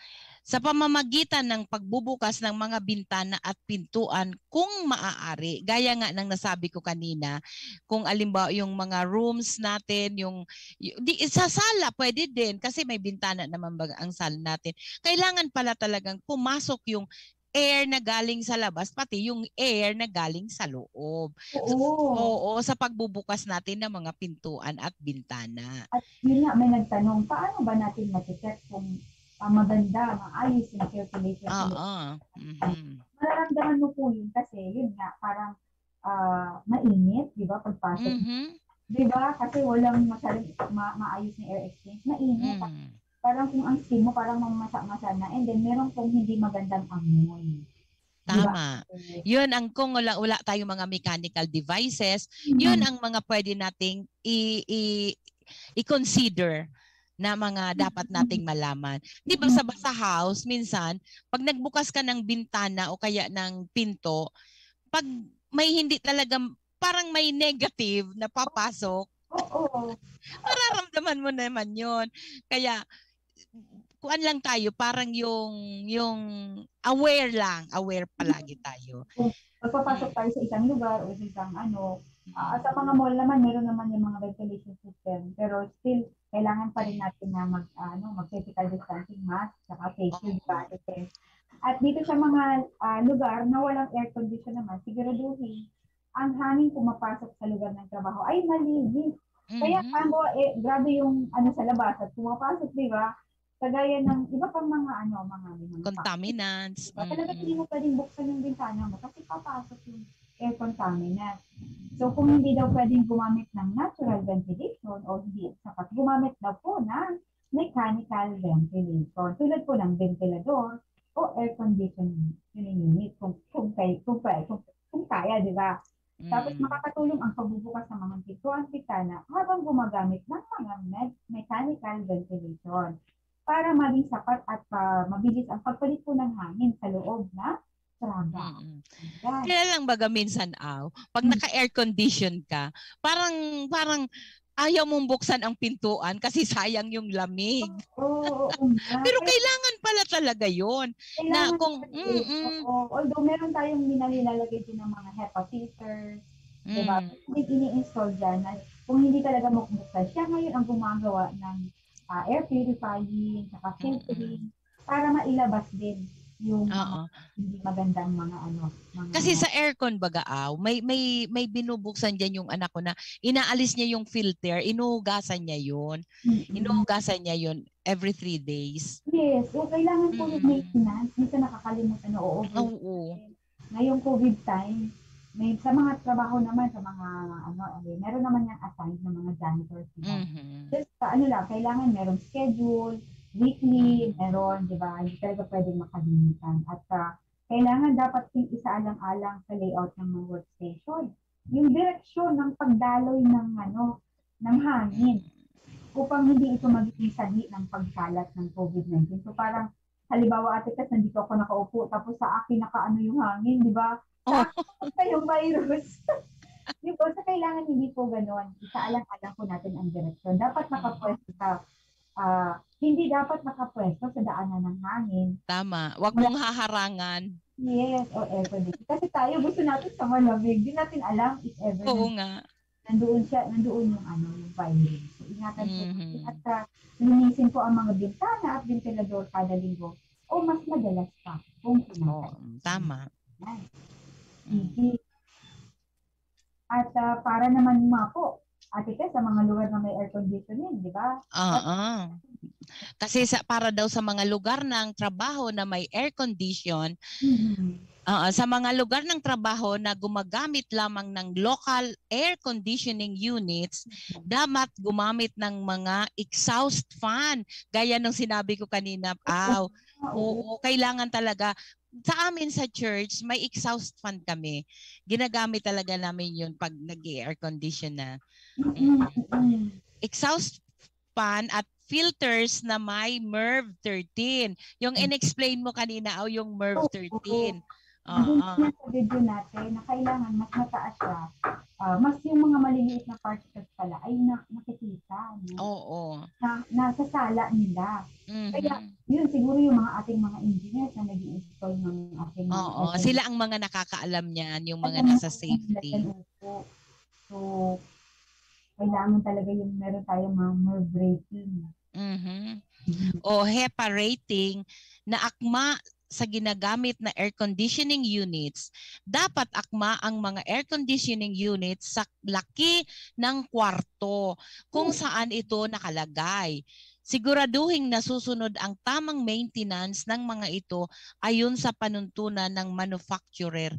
sa pamamagitan ng pagbubukas ng mga bintana at pintuan kung maaari. Gaya nga ng nasabi ko kanina, kung alimbawa yung mga rooms natin, yung, yung di, sa sala pwede din kasi may bintana naman baga ang sala natin. Kailangan pala talagang pumasok yung air na galing sa labas, pati yung air na galing sa loob. Oo. Oo, sa pagbubukas natin ng mga pintuan at bintana. At yun nga, may nagtanong, paano ba natin maticheck kung uh, maganda, maayos yung circulation? Oo. Mm-hmm. Mararamdaman mo po yun kasi yun nga, parang uh, mainit, di ba, pagpasok. Mm-hmm. Di ba? Kasi walang masyadong ma- maayos na air exchange. Mainit. Mm. Parang kung ang skin mo, parang mamasa-masa na. And then, meron pong hindi magandang amoy. Tama. Diba? Yun ang kung wala, wala tayong mga mechanical devices, mm-hmm. yun ang mga pwede nating i- i- i-consider na mga dapat nating malaman. Di ba sa, sa house, minsan, pag nagbukas ka ng bintana o kaya ng pinto, pag may hindi talaga, parang may negative na papasok, oh, mararamdaman mo naman yun. Kaya, kuan lang tayo, parang yung, yung aware lang, aware palagi tayo. Pagpapasok tayo sa isang lugar o sa isang ano, uh, sa mga mall naman, meron naman yung mga ventilation system. Pero still, kailangan pa rin natin na mag, uh, ano, mag-physical distancing mask, saka face shield ba. At dito sa mga uh, lugar na walang air condition naman, siguraduhin, ang hangin pumapasok sa lugar ng trabaho ay malinis. Mm-hmm. Kaya kamo, eh, grabe yung ano sa labas at pumapasok, di ba? Kagaya ng iba pang mga ano, mga, mga contaminants. Diba? Talaga hindi mo pwedeng buksan yung bintana mo kasi papasok yung air contaminant. So kung hindi daw pwedeng gumamit ng natural ventilation o hindi sapat, gumamit daw po ng mechanical ventilation. Tulad po ng ventilador o air conditioning unit kung kung kung kung, kung, kung kaya, di ba? Mm-hmm. Tapos makakatulong ang pagbubukas ng mga pintuan at bintana habang gumagamit ng mga me- mechanical ventilation para maging sapat at uh, mabilis ang pagpalit po ng hangin sa loob na trabaho. Mm-hmm. Kaya lang baga minsan, aw, pag naka-air condition ka, parang parang ayaw mong buksan ang pintuan kasi sayang yung lamig. Oo, oo, oo. Pero kailangan pala talaga yun. Kailangan na kung, oo, although meron tayong nilalagay din ng mga HEPA filters, mm. diba? Hindi ini-install dyan na kung hindi talaga mabuksan, siya ngayon ang gumagawa ng uh, air purifying, saka filtering, mm-hmm. para mailabas din yung uh, hindi magandang mga ano. Mga kasi sa aircon baga aw, may may may binubuksan diyan yung anak ko na inaalis niya yung filter, inuhugasan niya yun. Mm-hmm. Inuhugasan niya yun every three days. Yes, so kailangan po mm-hmm. yung maintenance. Minsan nakakalimutan na oo. Oo. Ngayong COVID time, may sa mga trabaho naman sa mga ano, eh, meron naman yung assigned ng mga janitors. Mm-hmm. Just uh, ano lang, kailangan merong schedule, weekly, meron, di ba? Hindi talaga pwedeng makalimutan. At uh, kailangan dapat yung isaalang-alang sa layout ng mga workstation. Yung direksyon ng pagdaloy ng ano, ng hangin upang hindi ito magiging sanhi ng pagkalat ng COVID nineteen. So parang, halimbawa ate kasi nandito ako nakaupo, tapos sa akin nakaano yung hangin, di ba? Sa akin yung virus. Di ba? So kailangan hindi po gano'n. Isaalang-alang po natin ang direksyon. Dapat nakapwesto sa Uh, hindi dapat nakapwesto sa daanan ng hangin. Tama. Huwag mong haharangan. Yes, o air conditioning. Kasi tayo gusto natin sa malamig. Hindi natin alam if ever Oo nga. nandoon siya, nandoon yung ano, yung virus. So, ingatan mm-hmm. po. At uh, linisin po ang mga bintana at ventilador kada linggo. O mas madalas pa. Kung oh, tama. Mm-hmm. At uh, para naman mga po, ate ka, sa mga lugar na may air conditioning, di ba? Oo. Kasi sa, para daw sa mga lugar ng trabaho na may air condition, mm-hmm. uh, sa mga lugar ng trabaho na gumagamit lamang ng local air conditioning units, mm-hmm. dapat gumamit ng mga exhaust fan. Gaya ng sinabi ko kanina, aw, oo, kailangan talaga. Sa amin sa church, may exhaust fan kami. Ginagamit talaga namin yun pag nag-air condition na. Mm. Exhaust fan at filters na may MERV thirteen. Yung in-explain mo kanina, o oh, yung MERV thirteen. Nandun Oo. na sa video natin na kailangan mas mataas siya. Ah, mas yung mga maliliit na particles pala ay na, nakikita. No? Oo. Na, nasa sala nila. Kaya Mhm. yun siguro yung mga ating mga engineers na nag-i-install ng ating mga Oo, air sila ang mga nakakaalam niyan, yung mga Alam mo, nasa safety. po. So, kailangan talaga yung meron tayong mga nerve breaking. Mhm. O HEPA rating na akma sa ginagamit na air conditioning units, dapat akma ang mga air conditioning units sa laki ng kwarto kung saan ito nakalagay. Siguraduhin nasusunod ang tamang maintenance ng mga ito ayon sa panuntunan ng manufacturer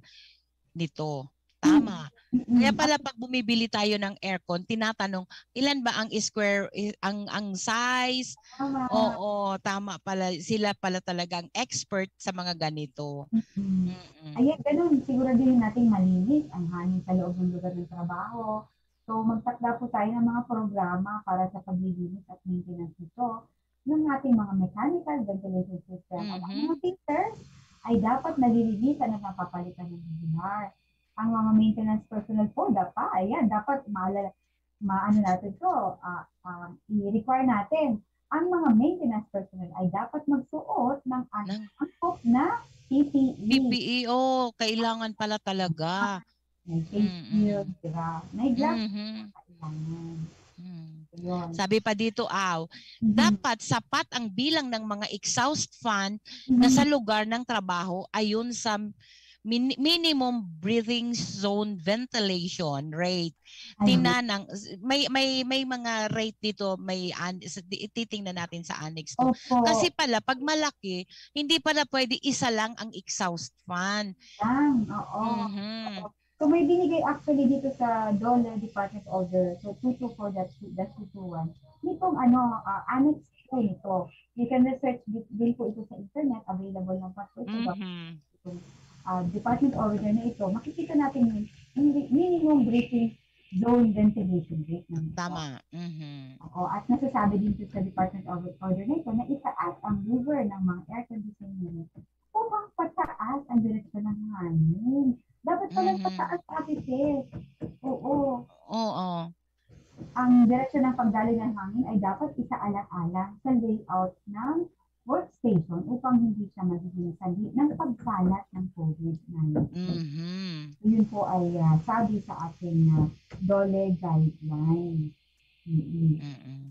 nito. Tama. Kaya pala pag bumibili tayo ng aircon, tinatanong ilan ba ang square i- ang ang size? Tama. Oo, tama pala. Sila pala talagang expert sa mga ganito. Mm. Mm-mm. Ayan, ganun. Siguraduhin natin malinis ang hangin sa loob ng lugar ng trabaho. So, magtakda po tayo ng mga programa para sa paglilinis at maintenance nito ng ating mga mechanical ventilation system. At ang mga filters ay dapat nalilinisan at napapalitan ng regular. Ang mga maintenance personnel po, dapat, ayan, dapat maalala, maano natin to, uh, uh, i-require natin. Ang mga maintenance personnel ay dapat magsuot ng angkop na P P E. P P E, oh, kailangan pala talaga. May face shield, diba? May gloves, Mhm. kailangan. Mm. Ayun. Sabi pa dito, aw, Mhm. dapat sapat ang bilang ng mga exhaust fan na Mhm. sa lugar ng trabaho ayon sa min- minimum breathing zone ventilation rate. Tingnan ng may may may mga rate dito, may an, sa- di- titingnan natin sa annex to. Opo. Kasi pala pag malaki, hindi pala pwede isa lang ang exhaust fan. Lang, oo. Mhm. So may binigay actually dito sa D O L E Department Order, so two two four dash two two one. Nitong ano, uh, annex po nito. You can research din din po ito sa internet, available ng passport sa Mhm. uh, Department Order na ito. Makikita natin yung min- minimum breathing zone ventilation rate ng ito. Tama. Mhm. Oo, at nasasabi din po sa Department of Order na ito na itaas ang mover ng mga air conditioning units upang pataas ang direksyon ng hangin. Dapat pala Mhm. pataas Ate Tess. Oo. Oo. Ang direksyon ng pagdaloy ng hangin ay dapat isaalang-alang sa layout ng workstation upang hindi siya magiging sanhi ng pagkalat ng COVID nineteen. Mhm. Yun po ay uh, sabi sa ating uh, D O L E guideline. Mm-hmm. Mm-mm.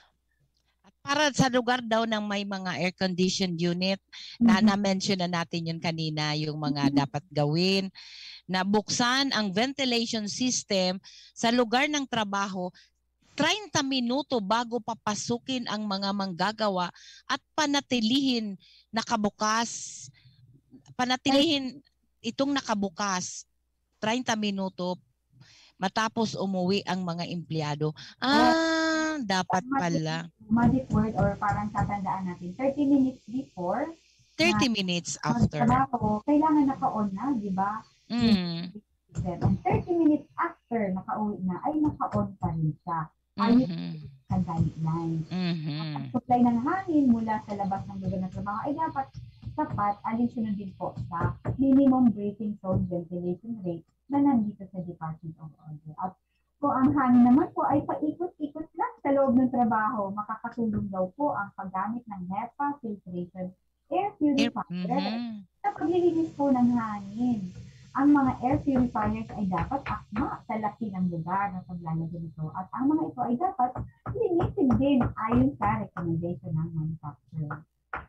At para sa lugar daw ng may mga air-conditioned unit, na Mhm. na-mention na natin yun kanina, yung mga dapat gawin, na buksan ang ventilation system sa lugar ng trabaho thirty minuto bago papasukin ang mga manggagawa at panatilihin nakabukas, panatilihin itong nakabukas thirty minuto matapos umuwi ang mga empleyado. Ah, dapat pala. Magic word or parang tatandaan natin, thirty minutes before, thirty minutes after. magtrabaho, kailangan naka-on na, di ba? Mm. And thirty minutes after naka-uwi na, ay naka-on pa rin siya. Ayun Mhm. sa guideline. Mhm. Ang supply ng hangin mula sa labas ng lugar ng trabaho ay dapat sapat, alinsunod din po sa minimum breathing zone ventilation rate na nandito sa Department of Order. At kung ang hangin naman po ay paikot-ikot lang sa loob ng trabaho, makakatulong daw po ang paggamit ng HEPA filtration air purifier Mhm. sa paglilinis po ng hangin. Ang mga air purifiers ay dapat akma sa laki ng lugar na paglalagay nito. At ang mga ito ay dapat linisin din ayon sa recommendation ng manufacturer.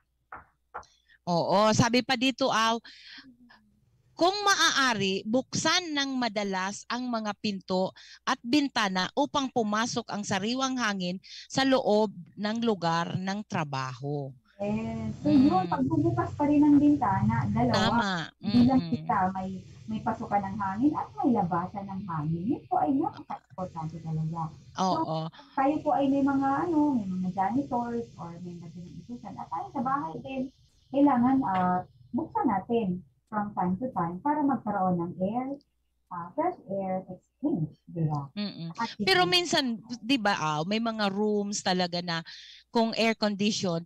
Oo, sabi pa dito, aw, kung maaari, buksan ng madalas ang mga pinto at bintana upang pumasok ang sariwang hangin sa loob ng lugar ng trabaho. Yes. So Mm. yun, pagbubukas pa rin ng bintana, dalawa. Tama. Bilang Mm. kita, may may pasukan ng hangin at may labasan ng hangin. Yun po ay napaka-importante talaga. Oo. Tayo po ay may mga ano, may mga janitors or may nag-iisusan. At tayo sa bahay din, kailangan uh, buksan natin from time to time para magkaroon ng air, uh, fresh air exchange, di ba? Mm-mm. At Pero minsan, 'di ba, ah, may mga rooms talaga na kung air condition,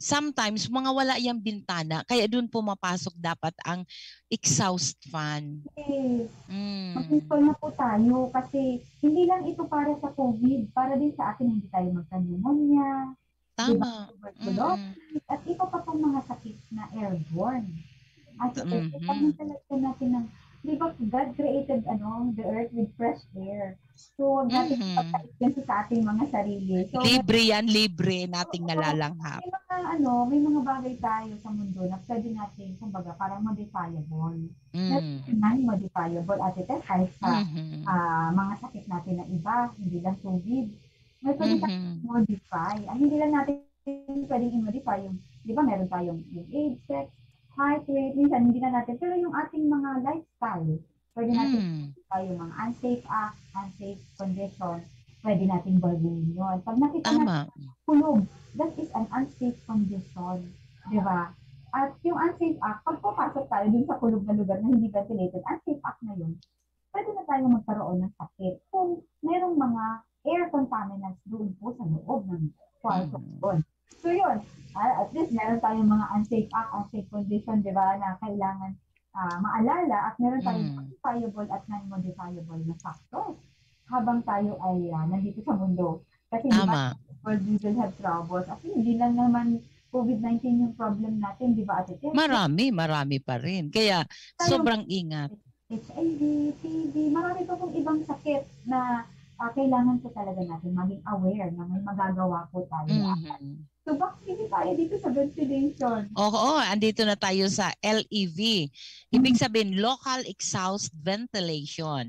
sometimes mga wala yung bintana, kaya doon pumapasok dapat ang exhaust fan. Yes. Mm. Mag-install na po tayo kasi hindi lang ito para sa COVID, para din sa atin hindi tayo magka-pneumonia, Tama. tuberculosis, at iba pa pong mga sakit na airborne. At ito, Mhm. pag natalagyan natin ng, di ba God created ano, the earth with fresh air. So, huwag natin Mhm. ipagkait sa ating mga sarili. So, Libre yan, libre nating nalalanghap. may mga ano, may mga bagay tayo sa mundo na pwede natin, kumbaga, parang modifiable. Mm. Non-modifiable at ito kahit sa Mhm. ah, mga sakit natin na iba, hindi lang COVID. May pwede Mhm. tayong modify. Ang hindi lang natin pwedeng i-modify yung, di ba meron tayong yung age, sex, height, weight, minsan hindi na natin. Pero yung ating mga lifestyle, pwede natin Mm. modify yung mga unsafe act, unsafe condition, pwede natin baguhin yun. Pag nakita natin Tama. kulog, that is an unsafe condition. Di ba? At yung unsafe act, pag papasok tayo dun sa kulog na lugar na hindi ventilated, unsafe act na yun, pwede na tayo magkaroon ng sakit kung merong mga air contaminants doon po sa loob ng kwarto doon. So yun, ah, at least meron tayong mga unsafe act, unsafe condition, di ba, na kailangan ah, maalala at meron tayong Mm. modifiable at non-modifiable na factors habang tayo ay ah, nandito sa mundo. Kasi di ba, Tama. world we will have troubles. At hindi lang naman COVID nineteen yung problem natin, di ba, Ate Tess? Marami, marami pa rin. Kaya sobrang ingat. H I V, T B, marami pa pong ibang sakit na ah, kailangan po talaga natin maging aware na may magagawa po tayo. Mhm. So, bakit tayo dito sa ventilation? Oo, andito na tayo sa L E V. Ibig sabihin, local exhaust ventilation.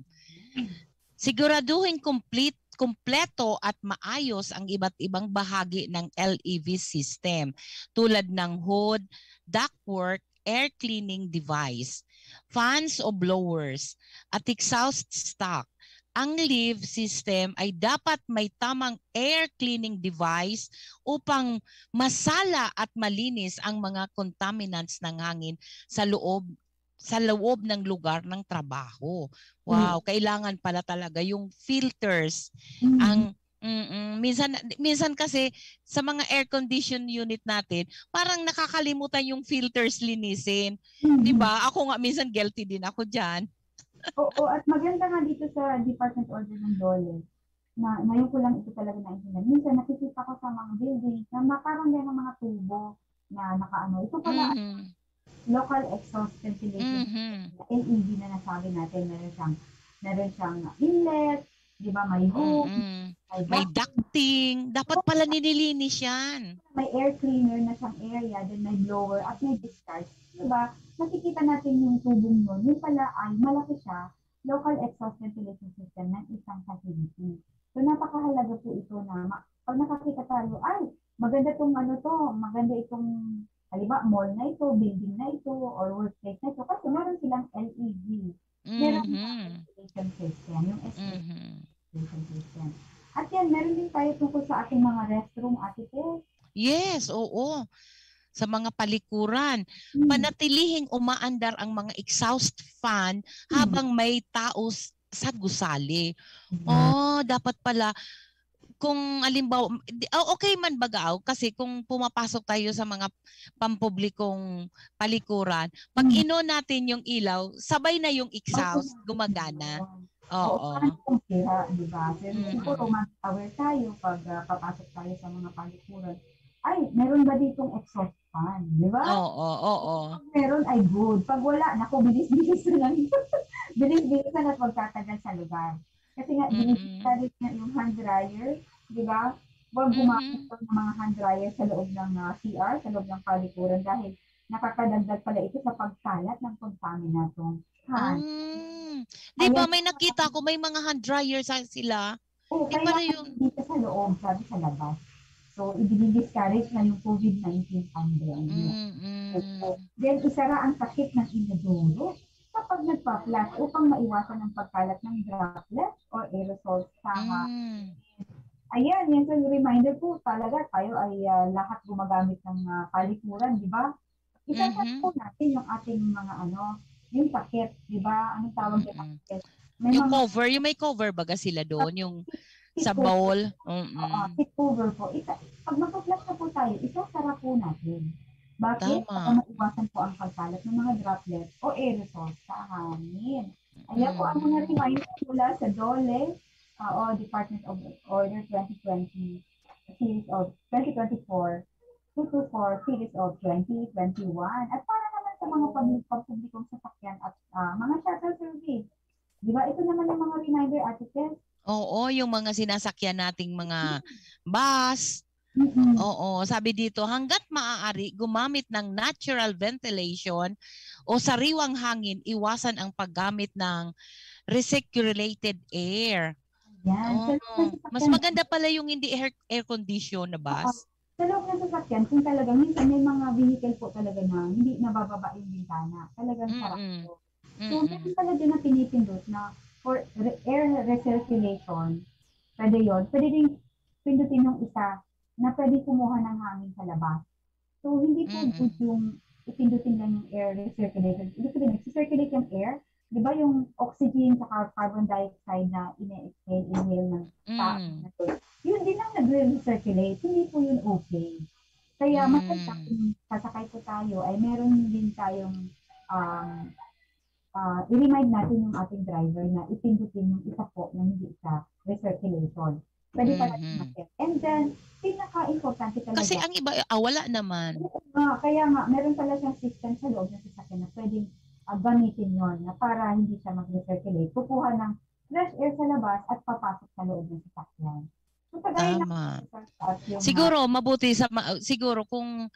Siguraduhin complete, kumpleto at maayos ang iba't ibang bahagi ng L E V system tulad ng hood, ductwork, air cleaning device, fans o blowers, at exhaust stock. Ang L E V system ay dapat may tamang air cleaning device upang masala at malinis ang mga contaminants ng hangin sa loob sa loob ng lugar ng trabaho. Wow, mm. kailangan pala talaga yung filters. Mm. Ang mm, minsan minsan kasi sa mga air condition unit natin, parang nakakalimutan yung filters linisin. Mm. 'Di ba? Ako nga minsan guilty din ako diyan. Oo, at maganda nga dito sa department order ng DOLE na ngayon ko lang ito talaga naintindihan. Minsan nakikita ko sa mga buildings na parang may mga tubo na nakaano. Ito pala Mm-hmm. local exhaust ventilation. Mm-hmm. L E V na nasabi natin, meron siyang meron siyang inlet, di ba, may hose, mm-hmm. may, may ducting. Dapat pala nililinis yan. May air cleaner na siyang area, then may blower at may discharge. Diba? Nakikita natin yung tubong yun. Yung pala ay malaki siya, local exhaust ventilation system ng isang facility. So napakahalaga po ito na ma- pag nakakita tayo, ay maganda itong ano to, maganda itong, halimbawa mall na ito, building na ito, or workplace na ito, kasi meron silang L E V. Meron mm-hmm. ventilation system, yung S A mm-hmm. ventilation system. At yan, meron din tayo tungkol sa ating mga restroom, Ate Tess. Yes, oo. Sa mga palikuran, Hmm. panatilihing umaandar ang mga exhaust fan Hmm. habang may tao s- sa gusali. Oh, dapat pala kung alimbawa, di- oh, okay man bagaaw kasi kung pumapasok tayo sa mga pampublikong palikuran, pag Hmm. ino natin yung ilaw, sabay na yung exhaust gumagana. Oo, Oo. parang kung sira, di ba? Pero Mm-mm. siguro mas aware tayo pag ah, papasok tayo sa mga palikuran. Ay, meron ba ditong exhaust fan? Di ba? Oo, oo. Pag meron ay good. Pag wala, naku, bilis-bilis na lang. Bilis-bilis na at magtatagal sa lugar. Kasi nga, Mm-mm. bilis nga yung hand dryer, di ba? Huwag Mm-mm. gumamit ng mga hand dryer sa loob ng ah, C R, sa loob ng palikuran dahil nakakadagdag pala ito sa pagkalat ng contaminatong hand. Mm. Di ba may nakita ko may mga hand dryers sila? Oo, Di kaya pala yun. dito sa loob, sabi sa labas. So, i-discourage na yung COVID nineteen pandemic. Mm-mm. Then, isara ang takip ng inodoro kapag nagpa-flush upang maiwasan ang pagkalat ng droplets or aerosols sa Mm. Ayan, yan so reminder po talaga tayo ay ah, lahat gumagamit ng uh, palikuran, di ba? Isasat Mhm. po natin yung ating mga ano, yung takip, di ba? Anong tawag Mm-mm. yung takip? May Yung mga cover, yung may cover baga sila doon, yung sa bowl. Mm-mm. Oo, sit over po. Isa, pag magpa-flush na po tayo, isasara po natin. Bakit? Tama. Para maiwasan po ang pagkalat ng mga droplets o aerosols sa hangin. Ayan po ang mga reminder mula sa DOLE uh, o Department of Order twenty twenty series of twenty twenty-four two twenty-four series of twenty twenty-one. At para naman sa mga pagpublikong sasakyan at uh, mga shuttle service. Di ba? Ito naman yung mga reminder, Ate Tess. Oo, yung mga sinasakyan nating mga bus. Mm-hmm. Oo, sabi dito, hanggat maaari, gumamit ng natural ventilation o sariwang hangin, iwasan ang paggamit ng recirculated air. Yan. Oo. Mas maganda pala yung hindi air, air condition na bus. Oo. Sa loob ng sasakyan, kung talagang minsan may mga vehicle po talaga na hindi nabababa yung bintana. Talagang sarap po. So, meron pala din na pinipindot na for re- air recirculation, pwede yun. Pwede din pindutin yung isa na pwede kumuha ng hangin sa labas. So, hindi po Mm-mm. good yung ipindutin lang yung air recirculation. Ibig sabihin, nag-circulate yung air. Di ba yung oxygen sa carbon dioxide na ine-exhale, inhale ng tao Mm. natin, yun din ang nag-recirculate. Hindi po yun okay. Kaya Mm. maganda kung sasakay po tayo, ay meron din tayong um, uh, i-remind natin yung ating driver na ipindutin yung isa po na hindi sa recirculation. Pwede pala Mhm. natin. And then, pinaka-importante talaga. Kasi ang iba, ah, wala naman. Oo nga, kaya nga, meron pala siyang system sa loob ng sasakyan na pwedeng uh, gamitin yon na para hindi siya mag-recirculate. Kukuha ng fresh air sa labas at papasok sa loob ng sasakyan. So, kagaya ng- Tama. at yung, Siguro mabuti sa ma- siguro kung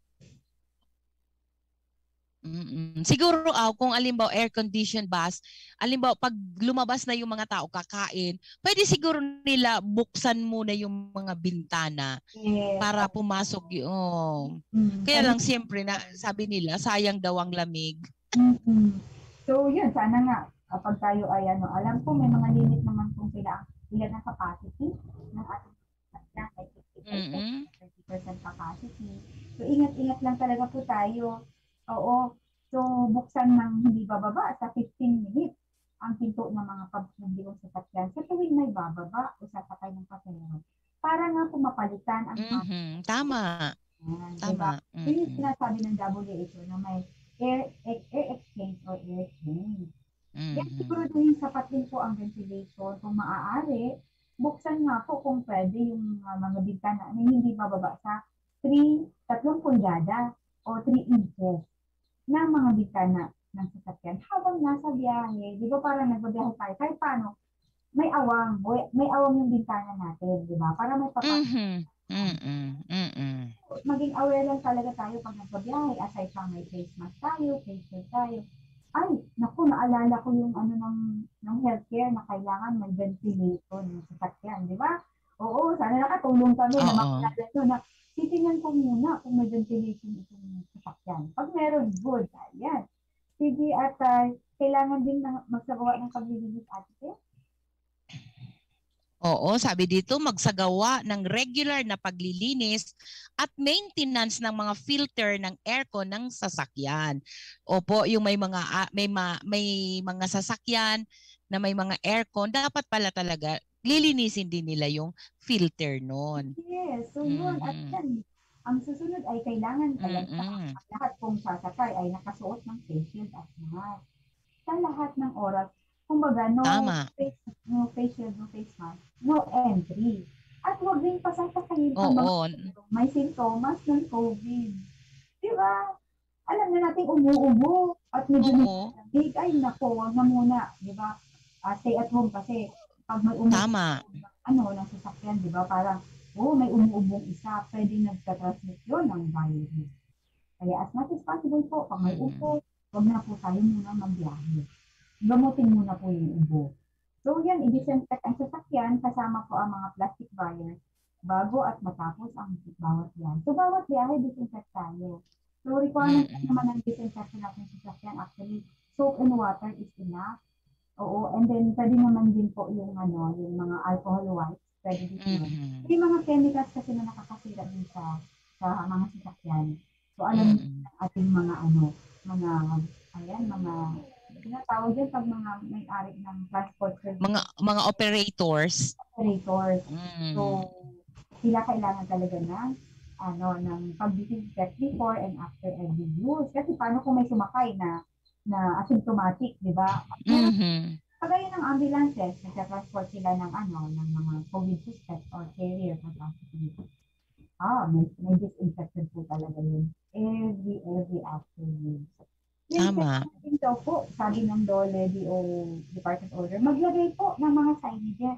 Mm-mm. Siguro ah, kung alimbaw air conditioned bus, alimbaw pag lumabas na yung mga tao kakain, pwede siguro nila buksan muna yung mga bintana Yes. para pumasok yung. Mm. Kaya lang siyempre na sabi nila sayang daw ang lamig. Mm-mm. So, yun, sana nga, kapag tayo ay ano, alam ko may mga limit naman kung sila, sila ng capacity ng ating sasakyan, like fifty Mm-mm. percent, thirty percent capacity. So, ingat-ingat lang talaga po tayo. Oo. So, buksan ng hindi bababa sa fifteen minutes ang pinto ng mga pagpublikong sasakyan sa tuwing may bababa o sasakay ng pasahero. Para nga po mapalitan ang mga Mhm. Tama. yan, Tama. diba? Yun yung Mm-mm. sinasabi ng W H O na may air, air, air exchange or air change. Yan Mhm. siguro din sapat din po ang ventilation. Kung maaari, buksan nga po kung pwede yung uh, mga bintana na hindi bababa sa three, tatlong pulgada o three inches na mga bintana ng sasakyan habang nasa biyahe. Di ba parang nagbabiyahe tayo? Kahit paano, may awang. May awang yung bintana natin, di ba? Para may papasok. Mhm. Mm-mm. Mm-mm. Maging aware lang talaga tayo pag nagbabiyahe. Aside from may face mask tayo, face shield tayo. Ay, naku, naalala ko yung ano ng, ng healthcare na kailangan may ventilation ng sasakyan, di ba? Oo, sana nakatulong kami na Oo. makilala nyo na titingnan ko muna kung may ventilation itong sasakyan. Pag meron, good. Ayan. Sige, at uh, kailangan din na magsagawa ng paglilinis ate. Oo, sabi dito magsagawa ng regular na paglilinis at maintenance ng mga filter ng aircon ng sasakyan. Opo, yung may mga ah, may ma, may mga sasakyan na may mga aircon, dapat pala talaga lilinisin din nila yung filter noon. Yes, so yun. At Mhm. yan, ang susunod ay kailangan alam sa Mm-mm. ang lahat pong sasakay ay nakasuot ng face shield at mask. Sa lahat ng oras, kumbaga, no Tama. face, no face shield, no face mask, no entry. At huwag din pasasakayin ang mga Oo. may sintomas ng COVID. Di ba? Alam na natin umuubo at medyo Oo. big, ay nako, wag na muna. Di ba? Uh, stay at home kasi pag may umuubo, Tama. ano, ng sasakyan, di ba? Parang, oh, may umuubong isa, pwede nagka-transmit yun ng virus. Kaya as much as possible po, pag may Mm. ubo, huwag na po tayo muna magbiyahe. Gamutin muna po yung ubo. So yan, i-disinfect ang sasakyan kasama po ang mga plastic wires bago at matapos ang bawat biyahe. So bawat biyahe, disinfect tayo. So requirement Mm-mm. naman ng disinfection natin sa sasakyan, actually, soap and water is enough. Oo, and then pwede naman din po yung ano, yung mga alcohol wipes, pwede din yun. Mhm. May mga chemicals kasi na nakakasira din sa sa mga sasakyan. So alam Mm-mm. ng ating mga ano, mga ayan, mga tinatawag yan pag mga may-ari ng transport service. Mga mga operators. operators. Mm. So, sila kailangan talaga ng ano, ng pag-disinfect before and after every use. Kasi paano kung may sumakay na na asymptomatic, di ba? Mhm. Kagaya ng ambulances, nagka-transport sila ng ano, ng mga COVID suspect or carrier na dito. Ah, may, may disinfectant po talaga yun. Every, every after use. Tama. Yung daw po, sabi ng DOLE, D O, Department Order, maglagay po ng mga signages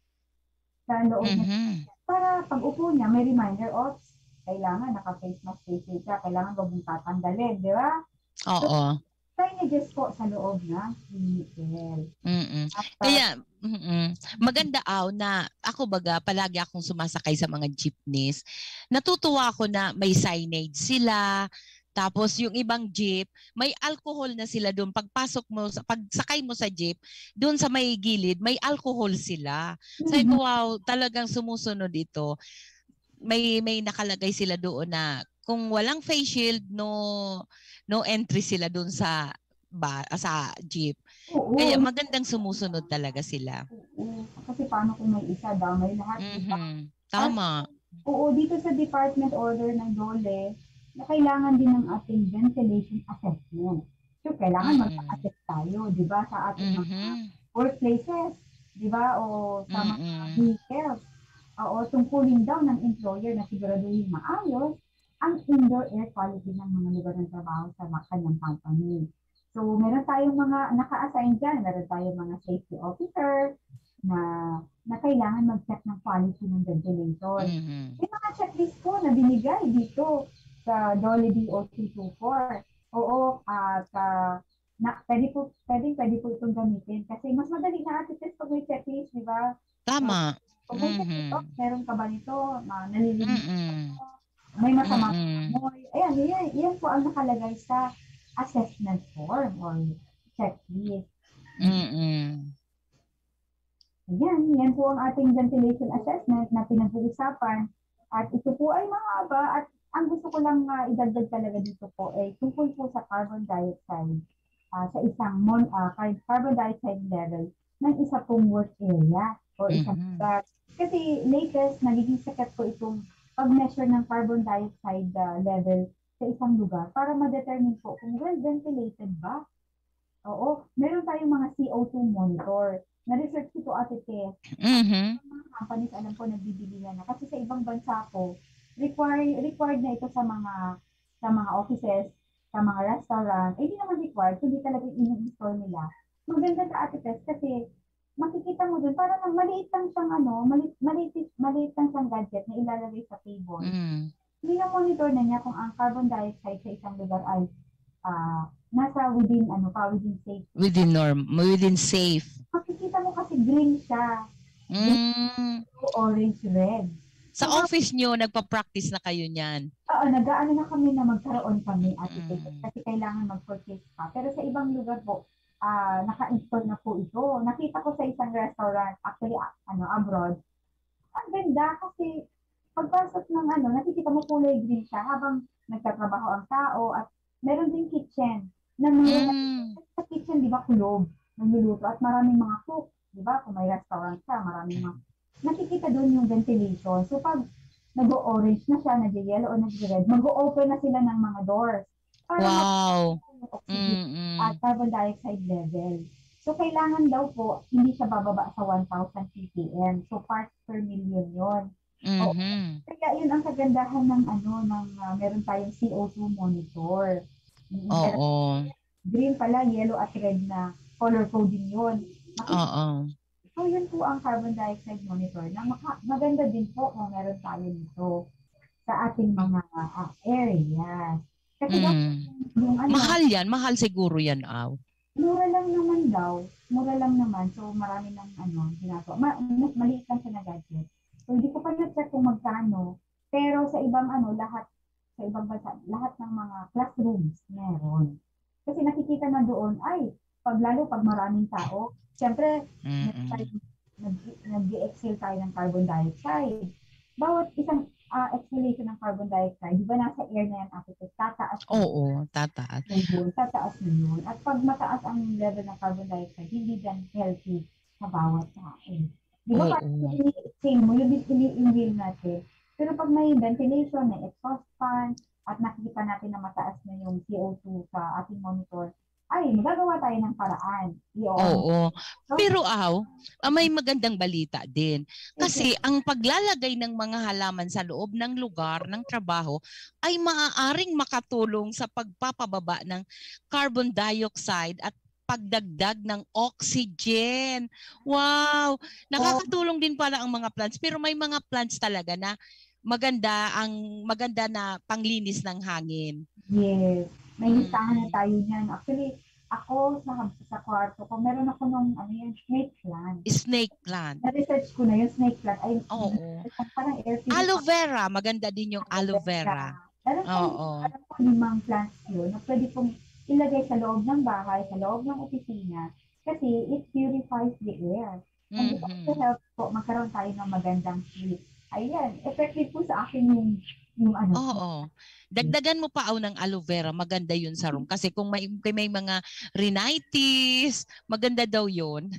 sa loob Mhm. niya. Para pag upo niya, may reminder of kailangan naka-face mask, face shield ka, kailangan huwag mong tatanggalin, di ba? Oo. Signages po sa loob ng vehicle. Mm. Kaya mm, maganda aw na ako baga palagi akong sumasakay sa mga jeepneys. Natutuwa ako na may signage sila. Tapos yung ibang jeep, may alcohol na sila doon. Pagpasok mo, sa pagsakay mo sa jeep, doon sa may gilid, may alcohol sila. Sabi ko, wow, talagang sumusunod ito. May may nakalagay sila doon na kung walang face shield, no no entry sila doon sa ba, sa jeep. Oo. Kaya magandang sumusunod talaga sila. Oo. Kasi paano kung may isa daw, may lahat. Mhm. Tama. Oo, dito sa department order ng DOLE, na kailangan din ng ating ventilation assessment. So, kailangan Mhm. mag-assess tayo, di ba, sa ating mga Mhm. workplaces, di ba, o sa mga Mhm. vehicles. Oo, tungkulin daw ng employer na siguraduhin maayos ang indoor air quality ng mga lugar ng trabaho sa mga kanyang company. So, meron tayong mga naka-assign dyan, meron tayong mga safety officer na na kailangan mag-check ng quality ng ventilation. Mhm. May mga checklist po na binigay dito sa DOLE D O two twenty-four. Oo, at uh, na, pwede po, pwede, pwede po itong gamitin kasi mas madali na ati-test pag may checklist, di ba? Tama. Kung may Mhm. checklist, oh, meron ka ba nito? Na nalilinis Mhm. may masama Mhm. amoy. Ayan, yan, yan po ang nakalagay sa assessment form or checklist. Mhm. Ayan, yan po ang ating ventilation assessment na pinag-uusapan. At ito po ay mahaba at ang gusto ko lang uh, idagdag talaga dito po ay tungkol po sa carbon dioxide uh, sa isang mon, uh, carbon dioxide level ng isa pong work area o isang Mhm. lugar. Kasi latest, nagiging sikat po itong pag-measure ng carbon dioxide uh, level sa isang lugar para ma-determine po kung well-ventilated ba. Oo, meron tayong mga C O two monitor. Na-research ito at ite. Mhm. Mga companies, alam ko, nagbibili na. Kasi sa ibang bansa po, required, required na ito sa mga sa mga offices, sa mga restaurant. Eh, hindi naman required, hindi talaga in-install nila. Maganda sa ate test kasi makikita mo dun, parang maliit lang siyang ano, maliit, maliit, maliit lang siyang gadget na ilalagay sa table. Mhm. Mina-monitor na niya kung ang carbon dioxide sa isang lugar ay uh, nasa within, ano pa, within safe. Within norm, within safe. Makikita mo kasi green siya. Mm. Orange, red. Sa office nyo, nagpa-practice na kayo niyan? Oo, nag-aano na kami na magkaroon kami at ito Mm. kasi kailangan mag-purchase pa. Pero sa ibang lugar po, uh, naka-install na po ito. Nakita ko sa isang restaurant, actually, uh, ano, abroad. Ang ganda kasi pagpasok ng ano, nakikita mo kulay green siya habang nagtatrabaho ang tao at meron din kitchen. Na mga, Mm. sa kitchen, di ba, kulob, nagluluto at maraming mga cook. Di ba, kung may restaurant ka, maraming mga, nakikita doon yung ventilation. So pag nag-orange na siya, nag-yellow o nag-red, mag-open na sila ng mga doors. Para Wow. yung oxygen Mm-mm. at carbon dioxide level. So kailangan daw po, hindi siya bababa sa one thousand P P M. So parts per million yon. Mhm. Kaya yun ang kagandahan ng ano, ng uh, meron tayong C O two monitor. Oo. Green pala, yellow at red na color coding yun. Oo. So yun po ang carbon dioxide monitor na maka- maganda din po kung meron tayo nito sa ating mga uh, areas. Kasi Mm. yung ano, Mahal yan, mahal siguro yan, aw. mura lang naman daw, mura lang naman. So marami ng ano, ginagawa. Ma- mas maliit lang siya na gadget. So hindi ko pa na-check kung magkano. Pero sa ibang ano, lahat, sa ibang bansa, lahat ng mga classrooms meron. Kasi nakikita na doon, ay, pag lalo pag maraming tao, siyempre, nag-exhale tayo ng carbon dioxide. Bawat isang uh, exhalation ng carbon dioxide, di ba nasa air na yan, after tataas. Oo, tataas. Yun, tataas na yun. At pag mataas ang level ng carbon dioxide, hindi yan healthy sa bawat tao. Di ba Oo. parang ini-exhale mo, yun din ini-inhale natin. Pero pag may ventilation, may exhaust fan, at nakikita natin na mataas na yung C O two sa ating monitor, ay, magagawa tayo ng paraan. I-on. Oo. So, Pero aw, ah, may magandang balita din. Kasi ang paglalagay ng mga halaman sa loob ng lugar ng trabaho ay maaaring makatulong sa pagpapababa ng carbon dioxide at pagdagdag ng oxygen. Wow! Nakakatulong din pala ang mga plants. Pero may mga plants talaga na maganda ang maganda na panglinis ng hangin. yes. May Mm. listahan na tayo niyan. Actually, ako sa sa kwarto ko, meron ako nung ano yan, snake plant. Snake plant. Na-research ko na yung snake plant. Ay, Oo. parang air purifier. Aloe vera, maganda din yung aloe vera. Meron ko, Oo. alam ko limang plants yun na pwede kong ilagay sa loob ng bahay, sa loob ng opisina, kasi it purifies the air. And it Mhm. also helps po magkaroon tayo ng magandang sleep. Ayan, effective po sa akin yung, yung ano. Oo. Dagdagan mo pa aw ng aloe vera, maganda yun sa room. Kasi kung may, kung may mga rhinitis, maganda daw yun.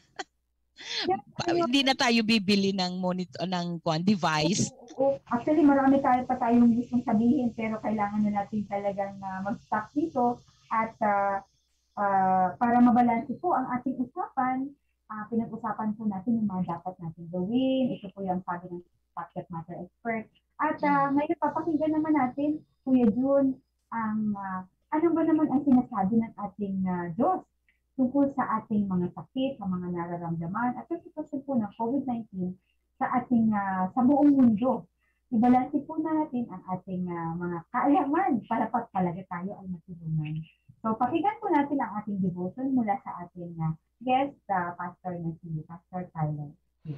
Pa- Hindi na tayo bibili ng monitor ng kwan device. Oo. Actually, marami tayo pa tayong gustong sabihin, pero kailangan na natin talagang uh, mag-stop dito at uh, uh, para mabalanse po ang ating usapan, uh, pinag-usapan po natin yung mga dapat natin gawin. Ito po yung sabi ng subject matter expert. At uh, ngayon, papakinggan naman natin, Kuya Jun, ang uh, ano ba naman ang sinasabi ng ating uh, Diyos tungkol sa ating mga sakit, sa mga nararamdaman, at sa sitwasyon po ng COVID nineteen sa ating, uh, sa buong mundo. Ibalansi po natin ang ating uh, mga kaalaman para pag talaga tayo ay matulungan. So, pakinggan po natin ang ating devotion mula sa ating uh, guest, uh, Pastor na si Pastor Tyler.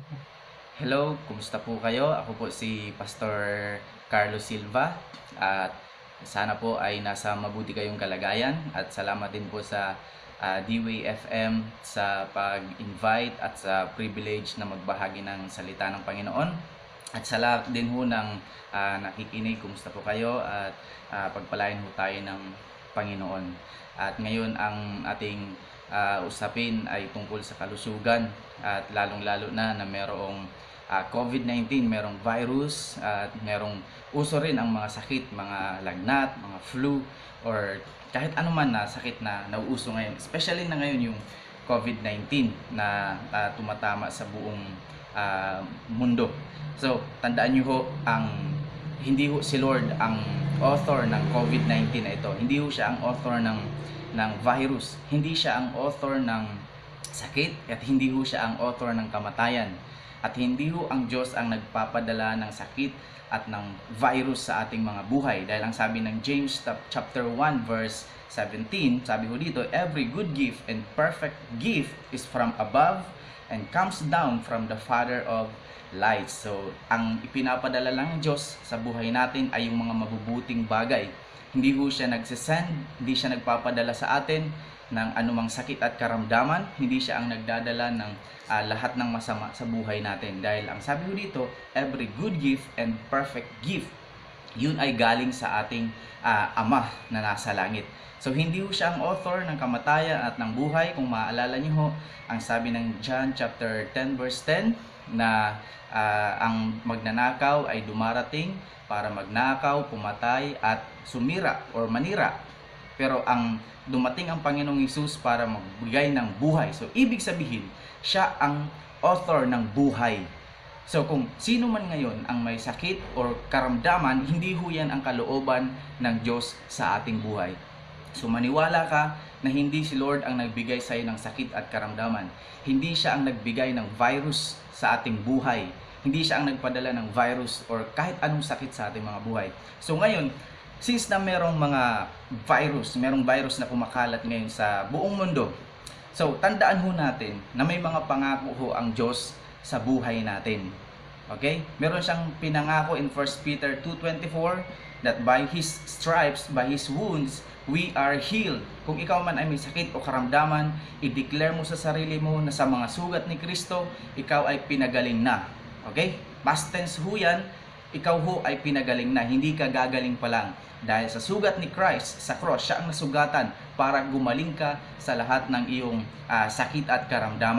Hello, kumusta po kayo? Ako po si Pastor Carlos Silva at sana po ay nasa mabuti kayong kalagayan at salamat din po sa uh, D-Way F M sa pag-invite at sa privilege na magbahagi ng salita ng Panginoon. At sa lahat din ho ng uh, nakikinig, kumusta po kayo at uh, pagpalain ho tayo ng Panginoon. At ngayon ang ating uh, usapin ay tungkol sa kalusugan at lalong-lalo na na merong uh, COVID nineteen, merong virus at merong uso rin ang mga sakit, mga lagnat, mga flu or kahit anuman na sakit na nauuso ngayon. Especially na ngayon yung COVID nineteen na uh, tumatama sa buong uh, mundo. So, tandaan nyo ho, ang, hindi ho si Lord ang author ng COVID nineteen na ito. Hindi ho siya ang author ng, ng virus. Hindi siya ang author ng sakit at hindi ho siya ang author ng kamatayan. At hindi ho ang Diyos ang nagpapadala ng sakit at ng virus sa ating mga buhay. Dahil ang sabi ng James chapter one verse seventeen, sabi ho dito, every good gift and perfect gift is from above and comes down from the Father of lights. So, ang ipinapadala lang ng Diyos sa buhay natin ay yung mga mabubuting bagay. Hindi ho siya nagsisend, hindi siya nagpapadala sa atin ng anumang sakit at karamdaman. Hindi siya ang nagdadala ng uh, lahat ng masama sa buhay natin. Dahil ang sabi ho dito, every good gift and perfect gift, yun ay galing sa ating uh, Ama na nasa langit. So, hindi ho siya ang author ng kamatayan at ng buhay. Kung maaalala niyo ho, ang sabi ng John chapter ten verse ten, na uh, ang magnanakaw ay dumarating para magnakaw, pumatay at sumira or manira. Pero ang dumating ang Panginoong Hesus para magbigay ng buhay. So ibig sabihin, siya ang author ng buhay. So kung sino man ngayon ang may sakit or karamdaman, hindi ho yan ang kalooban ng Diyos sa ating buhay. So maniwala ka na hindi si Lord ang nagbigay sa iyo ng sakit at karamdaman. Hindi siya ang nagbigay ng virus sa ating buhay. Hindi siya ang nagpadala ng virus or kahit anong sakit sa ating mga buhay. So ngayon, since na merong mga virus, merong virus na kumakalat ngayon sa buong mundo, so tandaan ho natin na may mga pangako ho ang Diyos sa buhay natin. Okay? Meron siyang pinangako in First Peter two twenty-four that by His stripes, by His wounds, we are healed. Kung ikaw man ay may sakit o karamdaman, i-declare mo sa sarili mo na sa mga sugat ni Kristo, ikaw ay pinagaling na. Okay? Past tense ho yan, ikaw ho ay pinagaling na. Hindi ka gagaling pa lang. Dahil sa sugat ni Christ, sa cross, siya ang nasugatan para gumaling ka sa lahat ng iyong uh, sakit at karamdaman.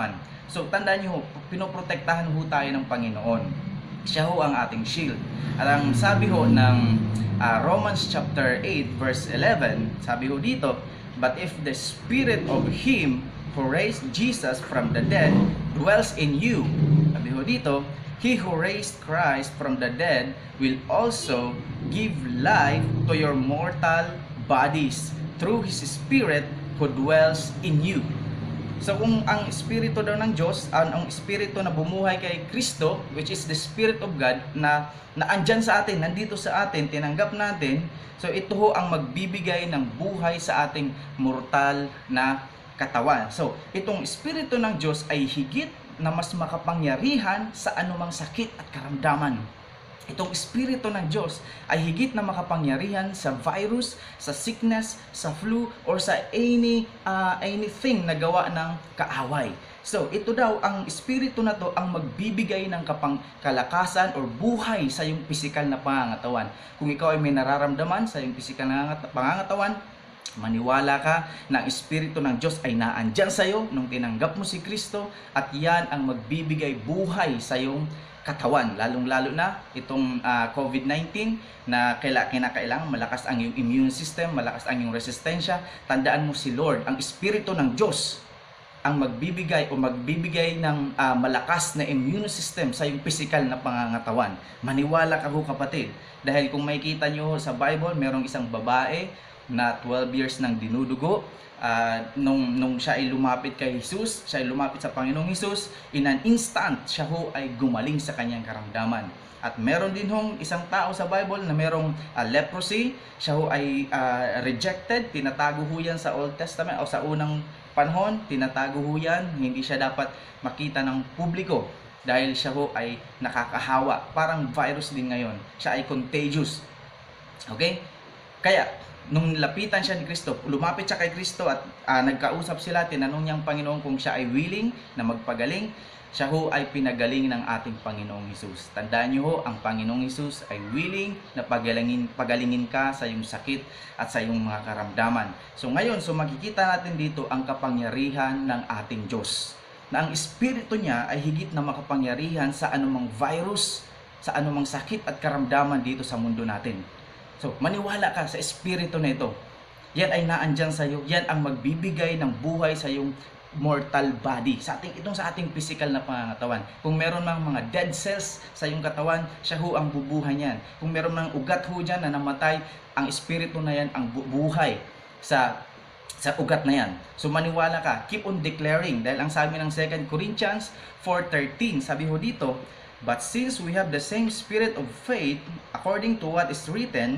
So tandaan nyo, pinoprotektahan ho tayo ng Panginoon. Siya ho ang ating shield. At ang sabi ho ng uh, Romans chapter eight verse eleven, sabi ho dito, but if the spirit of him who raised Jesus from the dead dwells in you, sabi ho dito, he who raised Christ from the dead will also give life to your mortal bodies through his spirit who dwells in you. So kung ang Espiritu daw ng Diyos, ang, ang Espiritu na bumuhay kay Kristo, which is the Spirit of God, na naandyan sa atin, nandito sa atin, tinanggap natin, so ito ho ang magbibigay ng buhay sa ating mortal na katawan. So itong Espiritu ng Diyos ay higit na mas makapangyarihan sa anumang sakit at karamdaman. Itong Espiritu ng Diyos ay higit na makapangyarihan sa virus, sa sickness, sa flu, or sa any uh, anything na gawa ng kaaway. So, ito daw, ang Espiritu na to ang magbibigay ng kapang kalakasan or buhay sa iyong pisikal na pangangatawan. Kung ikaw ay may nararamdaman sa iyong pisikal na pangangatawan, maniwala ka na ang Espiritu ng Diyos ay naandyan sa iyo nung tinanggap mo si Kristo, at yan ang magbibigay buhay sa iyong katawan, lalong-lalo na itong uh, COVID nineteen na kaila, kinakailangan malakas ang iyong immune system, malakas ang iyong resistensya. Tandaan mo si Lord, ang Espiritu ng Diyos ang magbibigay o magbibigay ng uh, malakas na immune system sa iyong physical na pangangatawan. Maniwala ka ho kapatid, dahil kung makikita nyo sa Bible, merong isang babae na twelve years nang dinudugo. Uh, nung, nung siya ay lumapit kay Jesus, siya ay lumapit sa Panginoong Jesus, in an instant, siya ho ay gumaling sa kanyang karamdaman. At meron din hong isang tao sa Bible na merong uh, leprosy, siya ho ay uh, rejected, tinatago ho yan sa Old Testament o sa unang panahon, tinatago ho yan, hindi siya dapat makita ng publiko dahil siya ho ay nakakahawa, parang virus din ngayon, siya ay contagious. Okay? Kaya, nung lapitan siya ni Kristo, lumapit siya kay Kristo at uh, nagkausap sila, tinanong niya ang Panginoon kung siya ay willing na magpagaling. Siya ho ay pinagaling ng ating Panginoong Hesus. Tandaan niyo ho, ang Panginoong Hesus ay willing na pagalingin, pagalingin ka sa iyong sakit at sa iyong mga karamdaman. So ngayon, so makikita natin dito ang kapangyarihan ng ating Diyos. Na ang Espiritu niya ay higit na makapangyarihan sa anumang virus, sa anumang sakit at karamdaman dito sa mundo natin. So, maniwala ka sa Espiritu na ito. Yan ay naandyan sa iyo. Yan ang magbibigay ng buhay sa iyong mortal body. Sa ating, itong sa ating physical na pangangatawan. Kung meron mang mga dead cells sa iyong katawan, siya ho ang bubuhay niyan. Kung meron mang ugat ho dyan na namatay, ang Espiritu na yan ang bubuhay sa, sa ugat na yan. So, maniwala ka. Keep on declaring. Dahil ang sabi ng Second Corinthians four thirteen, sabi ho dito, but since we have the same spirit of faith, according to what is written,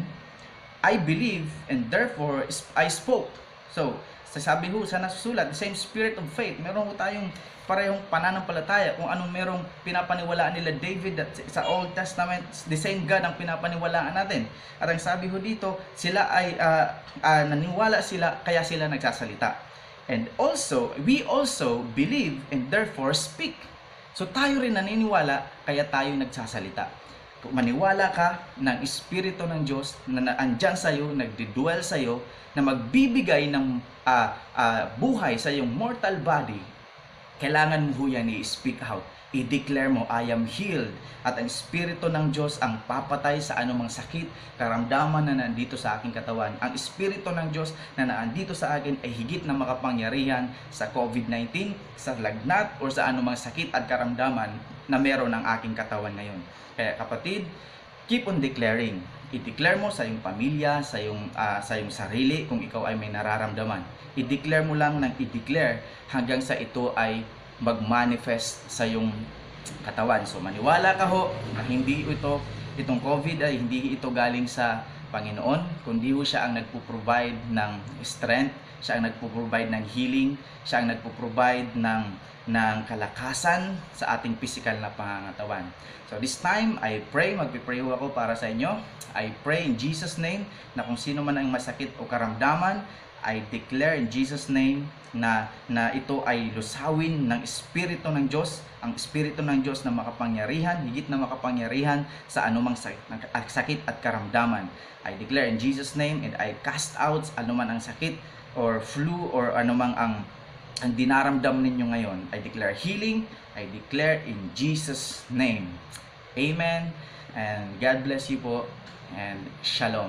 I believe and therefore I spoke. So, sasabi ho sa nasusulat, the same spirit of faith. Meron ho tayong parehong pananampalataya kung anong merong pinapaniwalaan nila David at sa Old Testament, the same God ang pinapaniwalaan natin. At ang sabi ho dito, sila ay uh, uh, naniwala sila, kaya sila nagsasalita. And also, we also believe and therefore speak. So tayo rin naniniwala, kaya tayo nagsasalita. Kung maniwala ka ng Espiritu ng Diyos na naandyan sa iyo, nagdiduel sa iyo, na magbibigay ng uh, uh, buhay sa iyong mortal body, kailangan mo yan i-speak out. I-declare mo, I am healed. At ang Espiritu ng Diyos ang papatay sa anumang sakit, karamdaman na nandito sa aking katawan. Ang Espiritu ng Diyos na nandito sa akin ay higit na makapangyarihan sa COVID nineteen, sa lagnat, o sa anumang sakit at karamdaman na meron ng aking katawan ngayon. Kaya kapatid, keep on declaring. I-declare mo sa iyong pamilya, sa iyong, uh, sa iyong sarili kung ikaw ay may nararamdaman. I-declare mo lang ng i-declare hanggang sa ito ay mag-manifest sa iyong katawan. So maniwala ka ho na hindi ito, itong COVID ay hindi ito galing sa Panginoon, kundi ho siya ang nagpo-provide ng strength, siya ang nagpo-provide ng healing, siya ang nagpo-provide ng, ng kalakasan sa ating physical na pangangatawan. So this time, I pray, magpipray ho ako para sa inyo. I pray in Jesus' name na kung sino man ang masakit o karamdaman, I declare in Jesus' name na, na ito ay lusawin ng Espiritu ng Diyos, ang Espiritu ng Diyos na makapangyarihan, higit na makapangyarihan sa anumang sakit at karamdaman. I declare in Jesus' name and I cast out anuman ang sakit or flu or anumang ang ang dinaramdam ninyo ngayon. I declare healing. I declare in Jesus' name. Amen. And God bless you po. And shalom.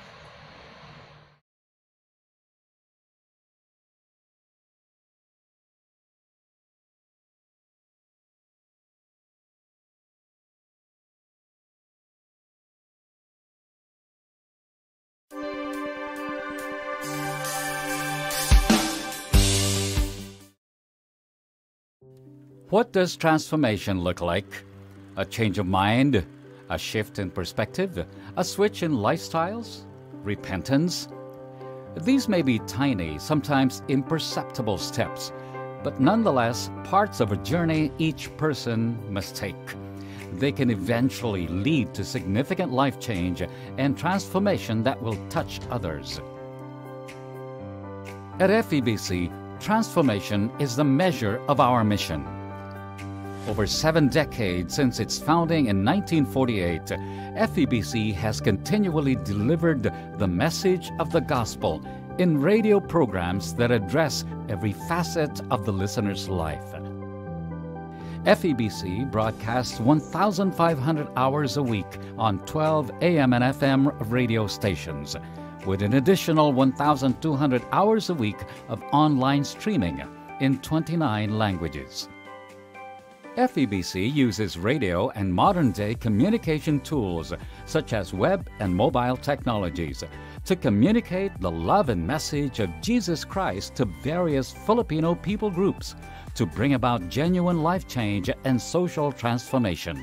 What does transformation look like? A change of mind? A shift in perspective? A switch in lifestyles? Repentance? These may be tiny, sometimes imperceptible steps, but nonetheless parts of a journey each person must take. They can eventually lead to significant life change and transformation that will touch others. At F E B C, transformation is the measure of our mission. Over seven decades since its founding in nineteen forty-eight, F E B C has continually delivered the message of the gospel in radio programs that address every facet of the listener's life. F E B C broadcasts one thousand five hundred hours a week on twelve A M and F M radio stations, with an additional one thousand two hundred hours a week of online streaming in twenty-nine languages. F E B C uses radio and modern-day communication tools, such as web and mobile technologies, to communicate the love and message of Jesus Christ to various Filipino people groups, to bring about genuine life change and social transformation.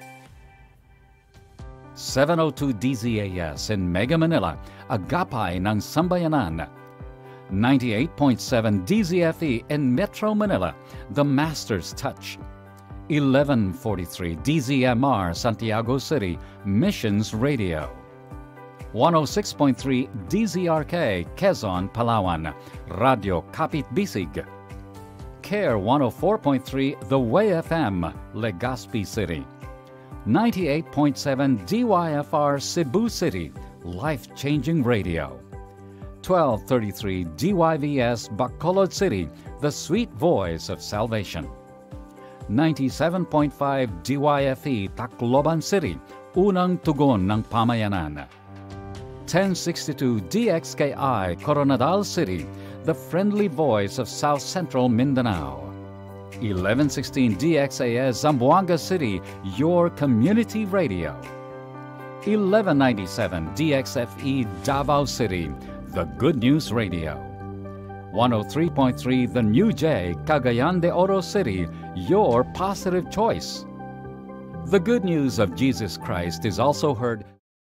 seven oh two D Z A S in Mega Manila, agapay ng sambayanan. ninety-eight point seven D Z F E in Metro Manila, the Master's Touch. eleven forty-three D Z M R Santiago City, Missions Radio. one oh six point three D Z R K Quezon, Palawan, Radio Kapit Bisig. CARE one oh four point three The Way F M, Legazpi City. ninety-eight point seven D Y F R Cebu City, Life-Changing Radio. twelve thirty-three D Y V S Bacolod City, The Sweet Voice of Salvation. ninety-seven point five D Y F E Tacloban City, Unang Tugon ng Pamayanan. ten sixty-two D X K I Coronadal City, The Friendly Voice of South Central Mindanao. eleven sixteen D X A S Zamboanga City, Your Community Radio. eleven ninety-seven D X F E Davao City, The Good News Radio. one oh three point three The New J, Cagayan de Oro City, Your Positive Choice. The good news of Jesus Christ is also heard.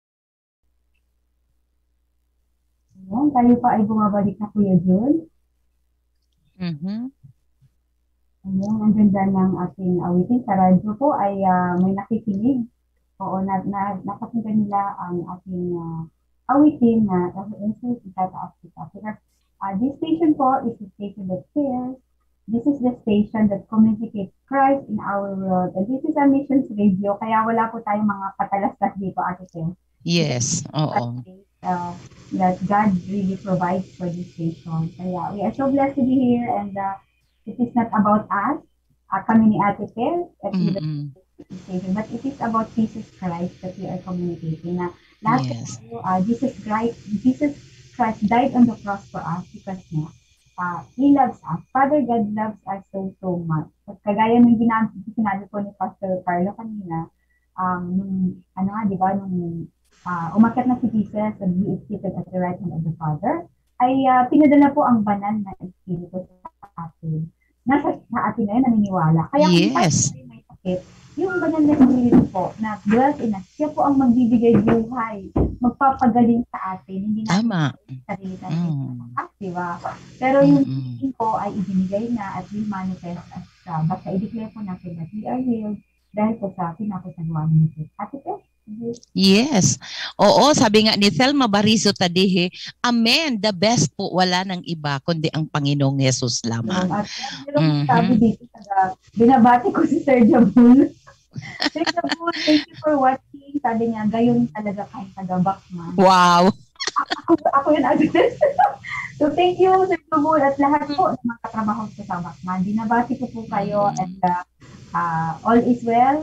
Ayan, tayo pa ay bumabalik na Kuya Jun. Mm-hmm. Ayan, ang ganda ng ating awitin. Sa radyo po ay uh, may nakikinig. Oo, na, na, napakinggan nila ang ating uh, awitin na influence itataas kita. Uh, this station po is a station that cares. This is the station that communicates Christ in our world. And this is a missions radio, kaya wala po tayong mga patalastas dito, Ate Kel. Yes, oo. Uh, that God really provides for this station. Kaya we are so blessed to be here, and uh, it is not about us, uh, kami ni Ate Kel, at mm-hmm. the station, but it is about Jesus Christ that we are communicating. Na lahat yes. po, uh, Jesus Christ, Jesus Christ died on the cross for us because na, uh, He loves us. Father God loves us so, so much. At kagaya ng sinabi po ni Pastor Carlo kanina, um, nung, ano nga, di ba, nung uh, umakyat na si Jesus and He is seated at the right hand of the Father, ay uh, pinadala po ang banal na Espiritu sa atin. Nasa sa atin na yun, naniniwala. Kaya yes. kung may sakit, yung banal na Espiritu po, na dwells in us, siya po ang magbibigay buhay, magpapagaling sa atin, hindi natin Tama. sarili natin. Mm. Ah, diba? Pero yung mm-hmm. po ay ibinigay na at will manifest as uh, basta i-declare po natin that we are healed dahil po sa pinapasagawa ng Jesus. Ate Tess? Yes. Oo, sabi nga ni Thelma Barizo Tadihe, Amen, the best po, wala ng iba kundi ang Panginoong Jesus lamang. At mm-hmm. sabi dito, sa, binabati ko si Sir Jabul. Sir Jabul, thank you for watching. Sabi niya, gayon talaga kayong taga-Bachman. Wow. Ako, ako yun agad. So thank you, Sir Tugul, at lahat po ng mga katrabaho ko sa Bacman. Binabati ko po kayo and uh, uh, all is well.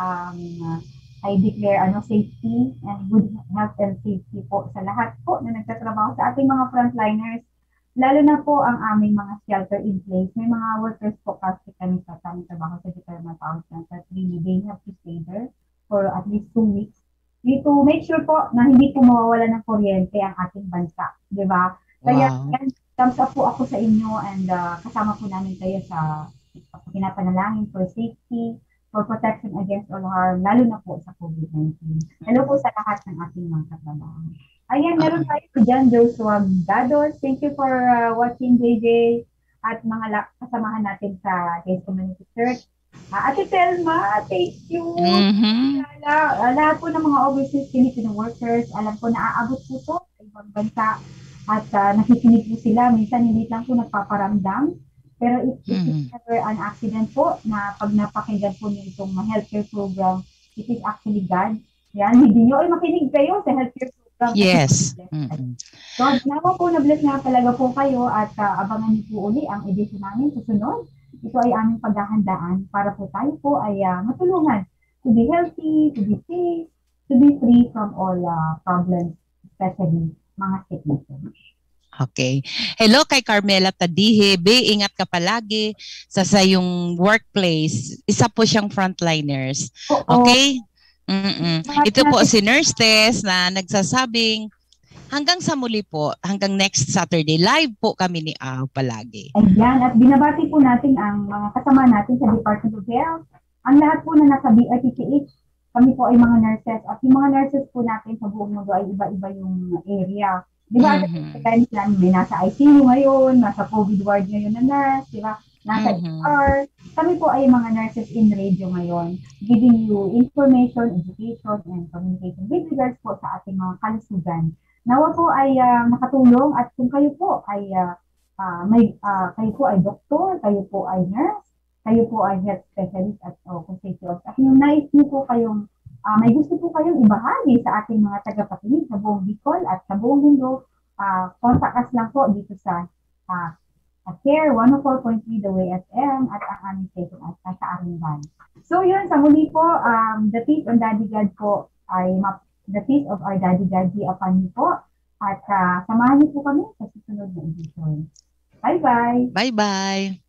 Um, I declare ano safety and good health and safety po sa lahat po na nagtatrabaho sa ating mga frontliners. Lalo na po ang aming mga shelter in place. May mga workers po kasi kami sa tamang trabaho sa Department of Health that really they have to stay there for at least two weeks. We to make sure po na hindi po mawawala ng kuryente ang ating bansa. Di ba? Kaya wow. Thumbs up po ako sa inyo and uh, kasama po namin kayo sa pinapanalangin for safety, for protection against all harm, lalo na po sa COVID nineteen. Hello po sa lahat ng ating mga katrabaho. Ayan, meron tayo po dyan, Joshua Gados. Thank you for uh, watching, J J, at mga kasamahan natin sa Gays Community Church. Uh, Ate Telma, thank you. Mm-hmm. Lala, lahat po ng mga overseas Filipino workers, alam ko naaabot po po sa ibang bansa at uh, nakikinig po sila. Minsan hindi lang po nagpaparamdam. Pero it, it is never an accident po na pag napakinggan po niyo itong healthcare program, it is actually God. Yan, hindi nyo ay makinig kayo sa healthcare program. Yes. Mm-hmm. So, naman po na-bless nga talaga po kayo at uh, abangan niyo po uli ang edisyon namin susunod. Ito ay aming paghahandaan para po tayo po ay uh, matulungan to be healthy, to be safe, to be free from all uh, problems, especially mga sicknesses. Okay. Hello kay Carmela Tadihe. Be, ingat ka palagi sa sa yung workplace. Isa po siyang frontliners. Okay? Mm-mm. Ito po si Nurse Tess na nagsasabing hanggang sa muli po, hanggang next Saturday, live po kami ni A W palagi. Ayan, at binabati po natin ang mga kasama natin sa Department of Health. Ang lahat po na nasa B R T T H, kami po ay mga nurses. At yung mga nurses po natin sa buong mundo ay iba-iba yung area. Di ba, mm-hmm. At lang, may nasa I C U ngayon, nasa COVID ward ngayon na nurse, di ba? Nasa mm-hmm. E R. Kami po ay mga nurses in radio ngayon, giving you information, education, and communication with regards po sa ating mga kalusugan. Nawa po ay uh, nakatulong at kung kayo po ay uh, uh, may uh, kayo po ay doktor, kayo po ay nurse, kayo po ay health specialist at o kung safety officer. At yung nais niyo po kayong Uh, may gusto po kayong ibahagi sa ating mga tagapakinig sa buong Bicol at sa buong mundo, uh, contact us lang po dito sa uh, Care one oh four point three The Way F M at ang aming station at sa Aringan. So yun, sa muli po, um, the peace on Daddy God po ay the peace of our Daddy God be upon you po at uh, samahan niyo po kami sa susunod na edition. Bye-bye! Bye-bye!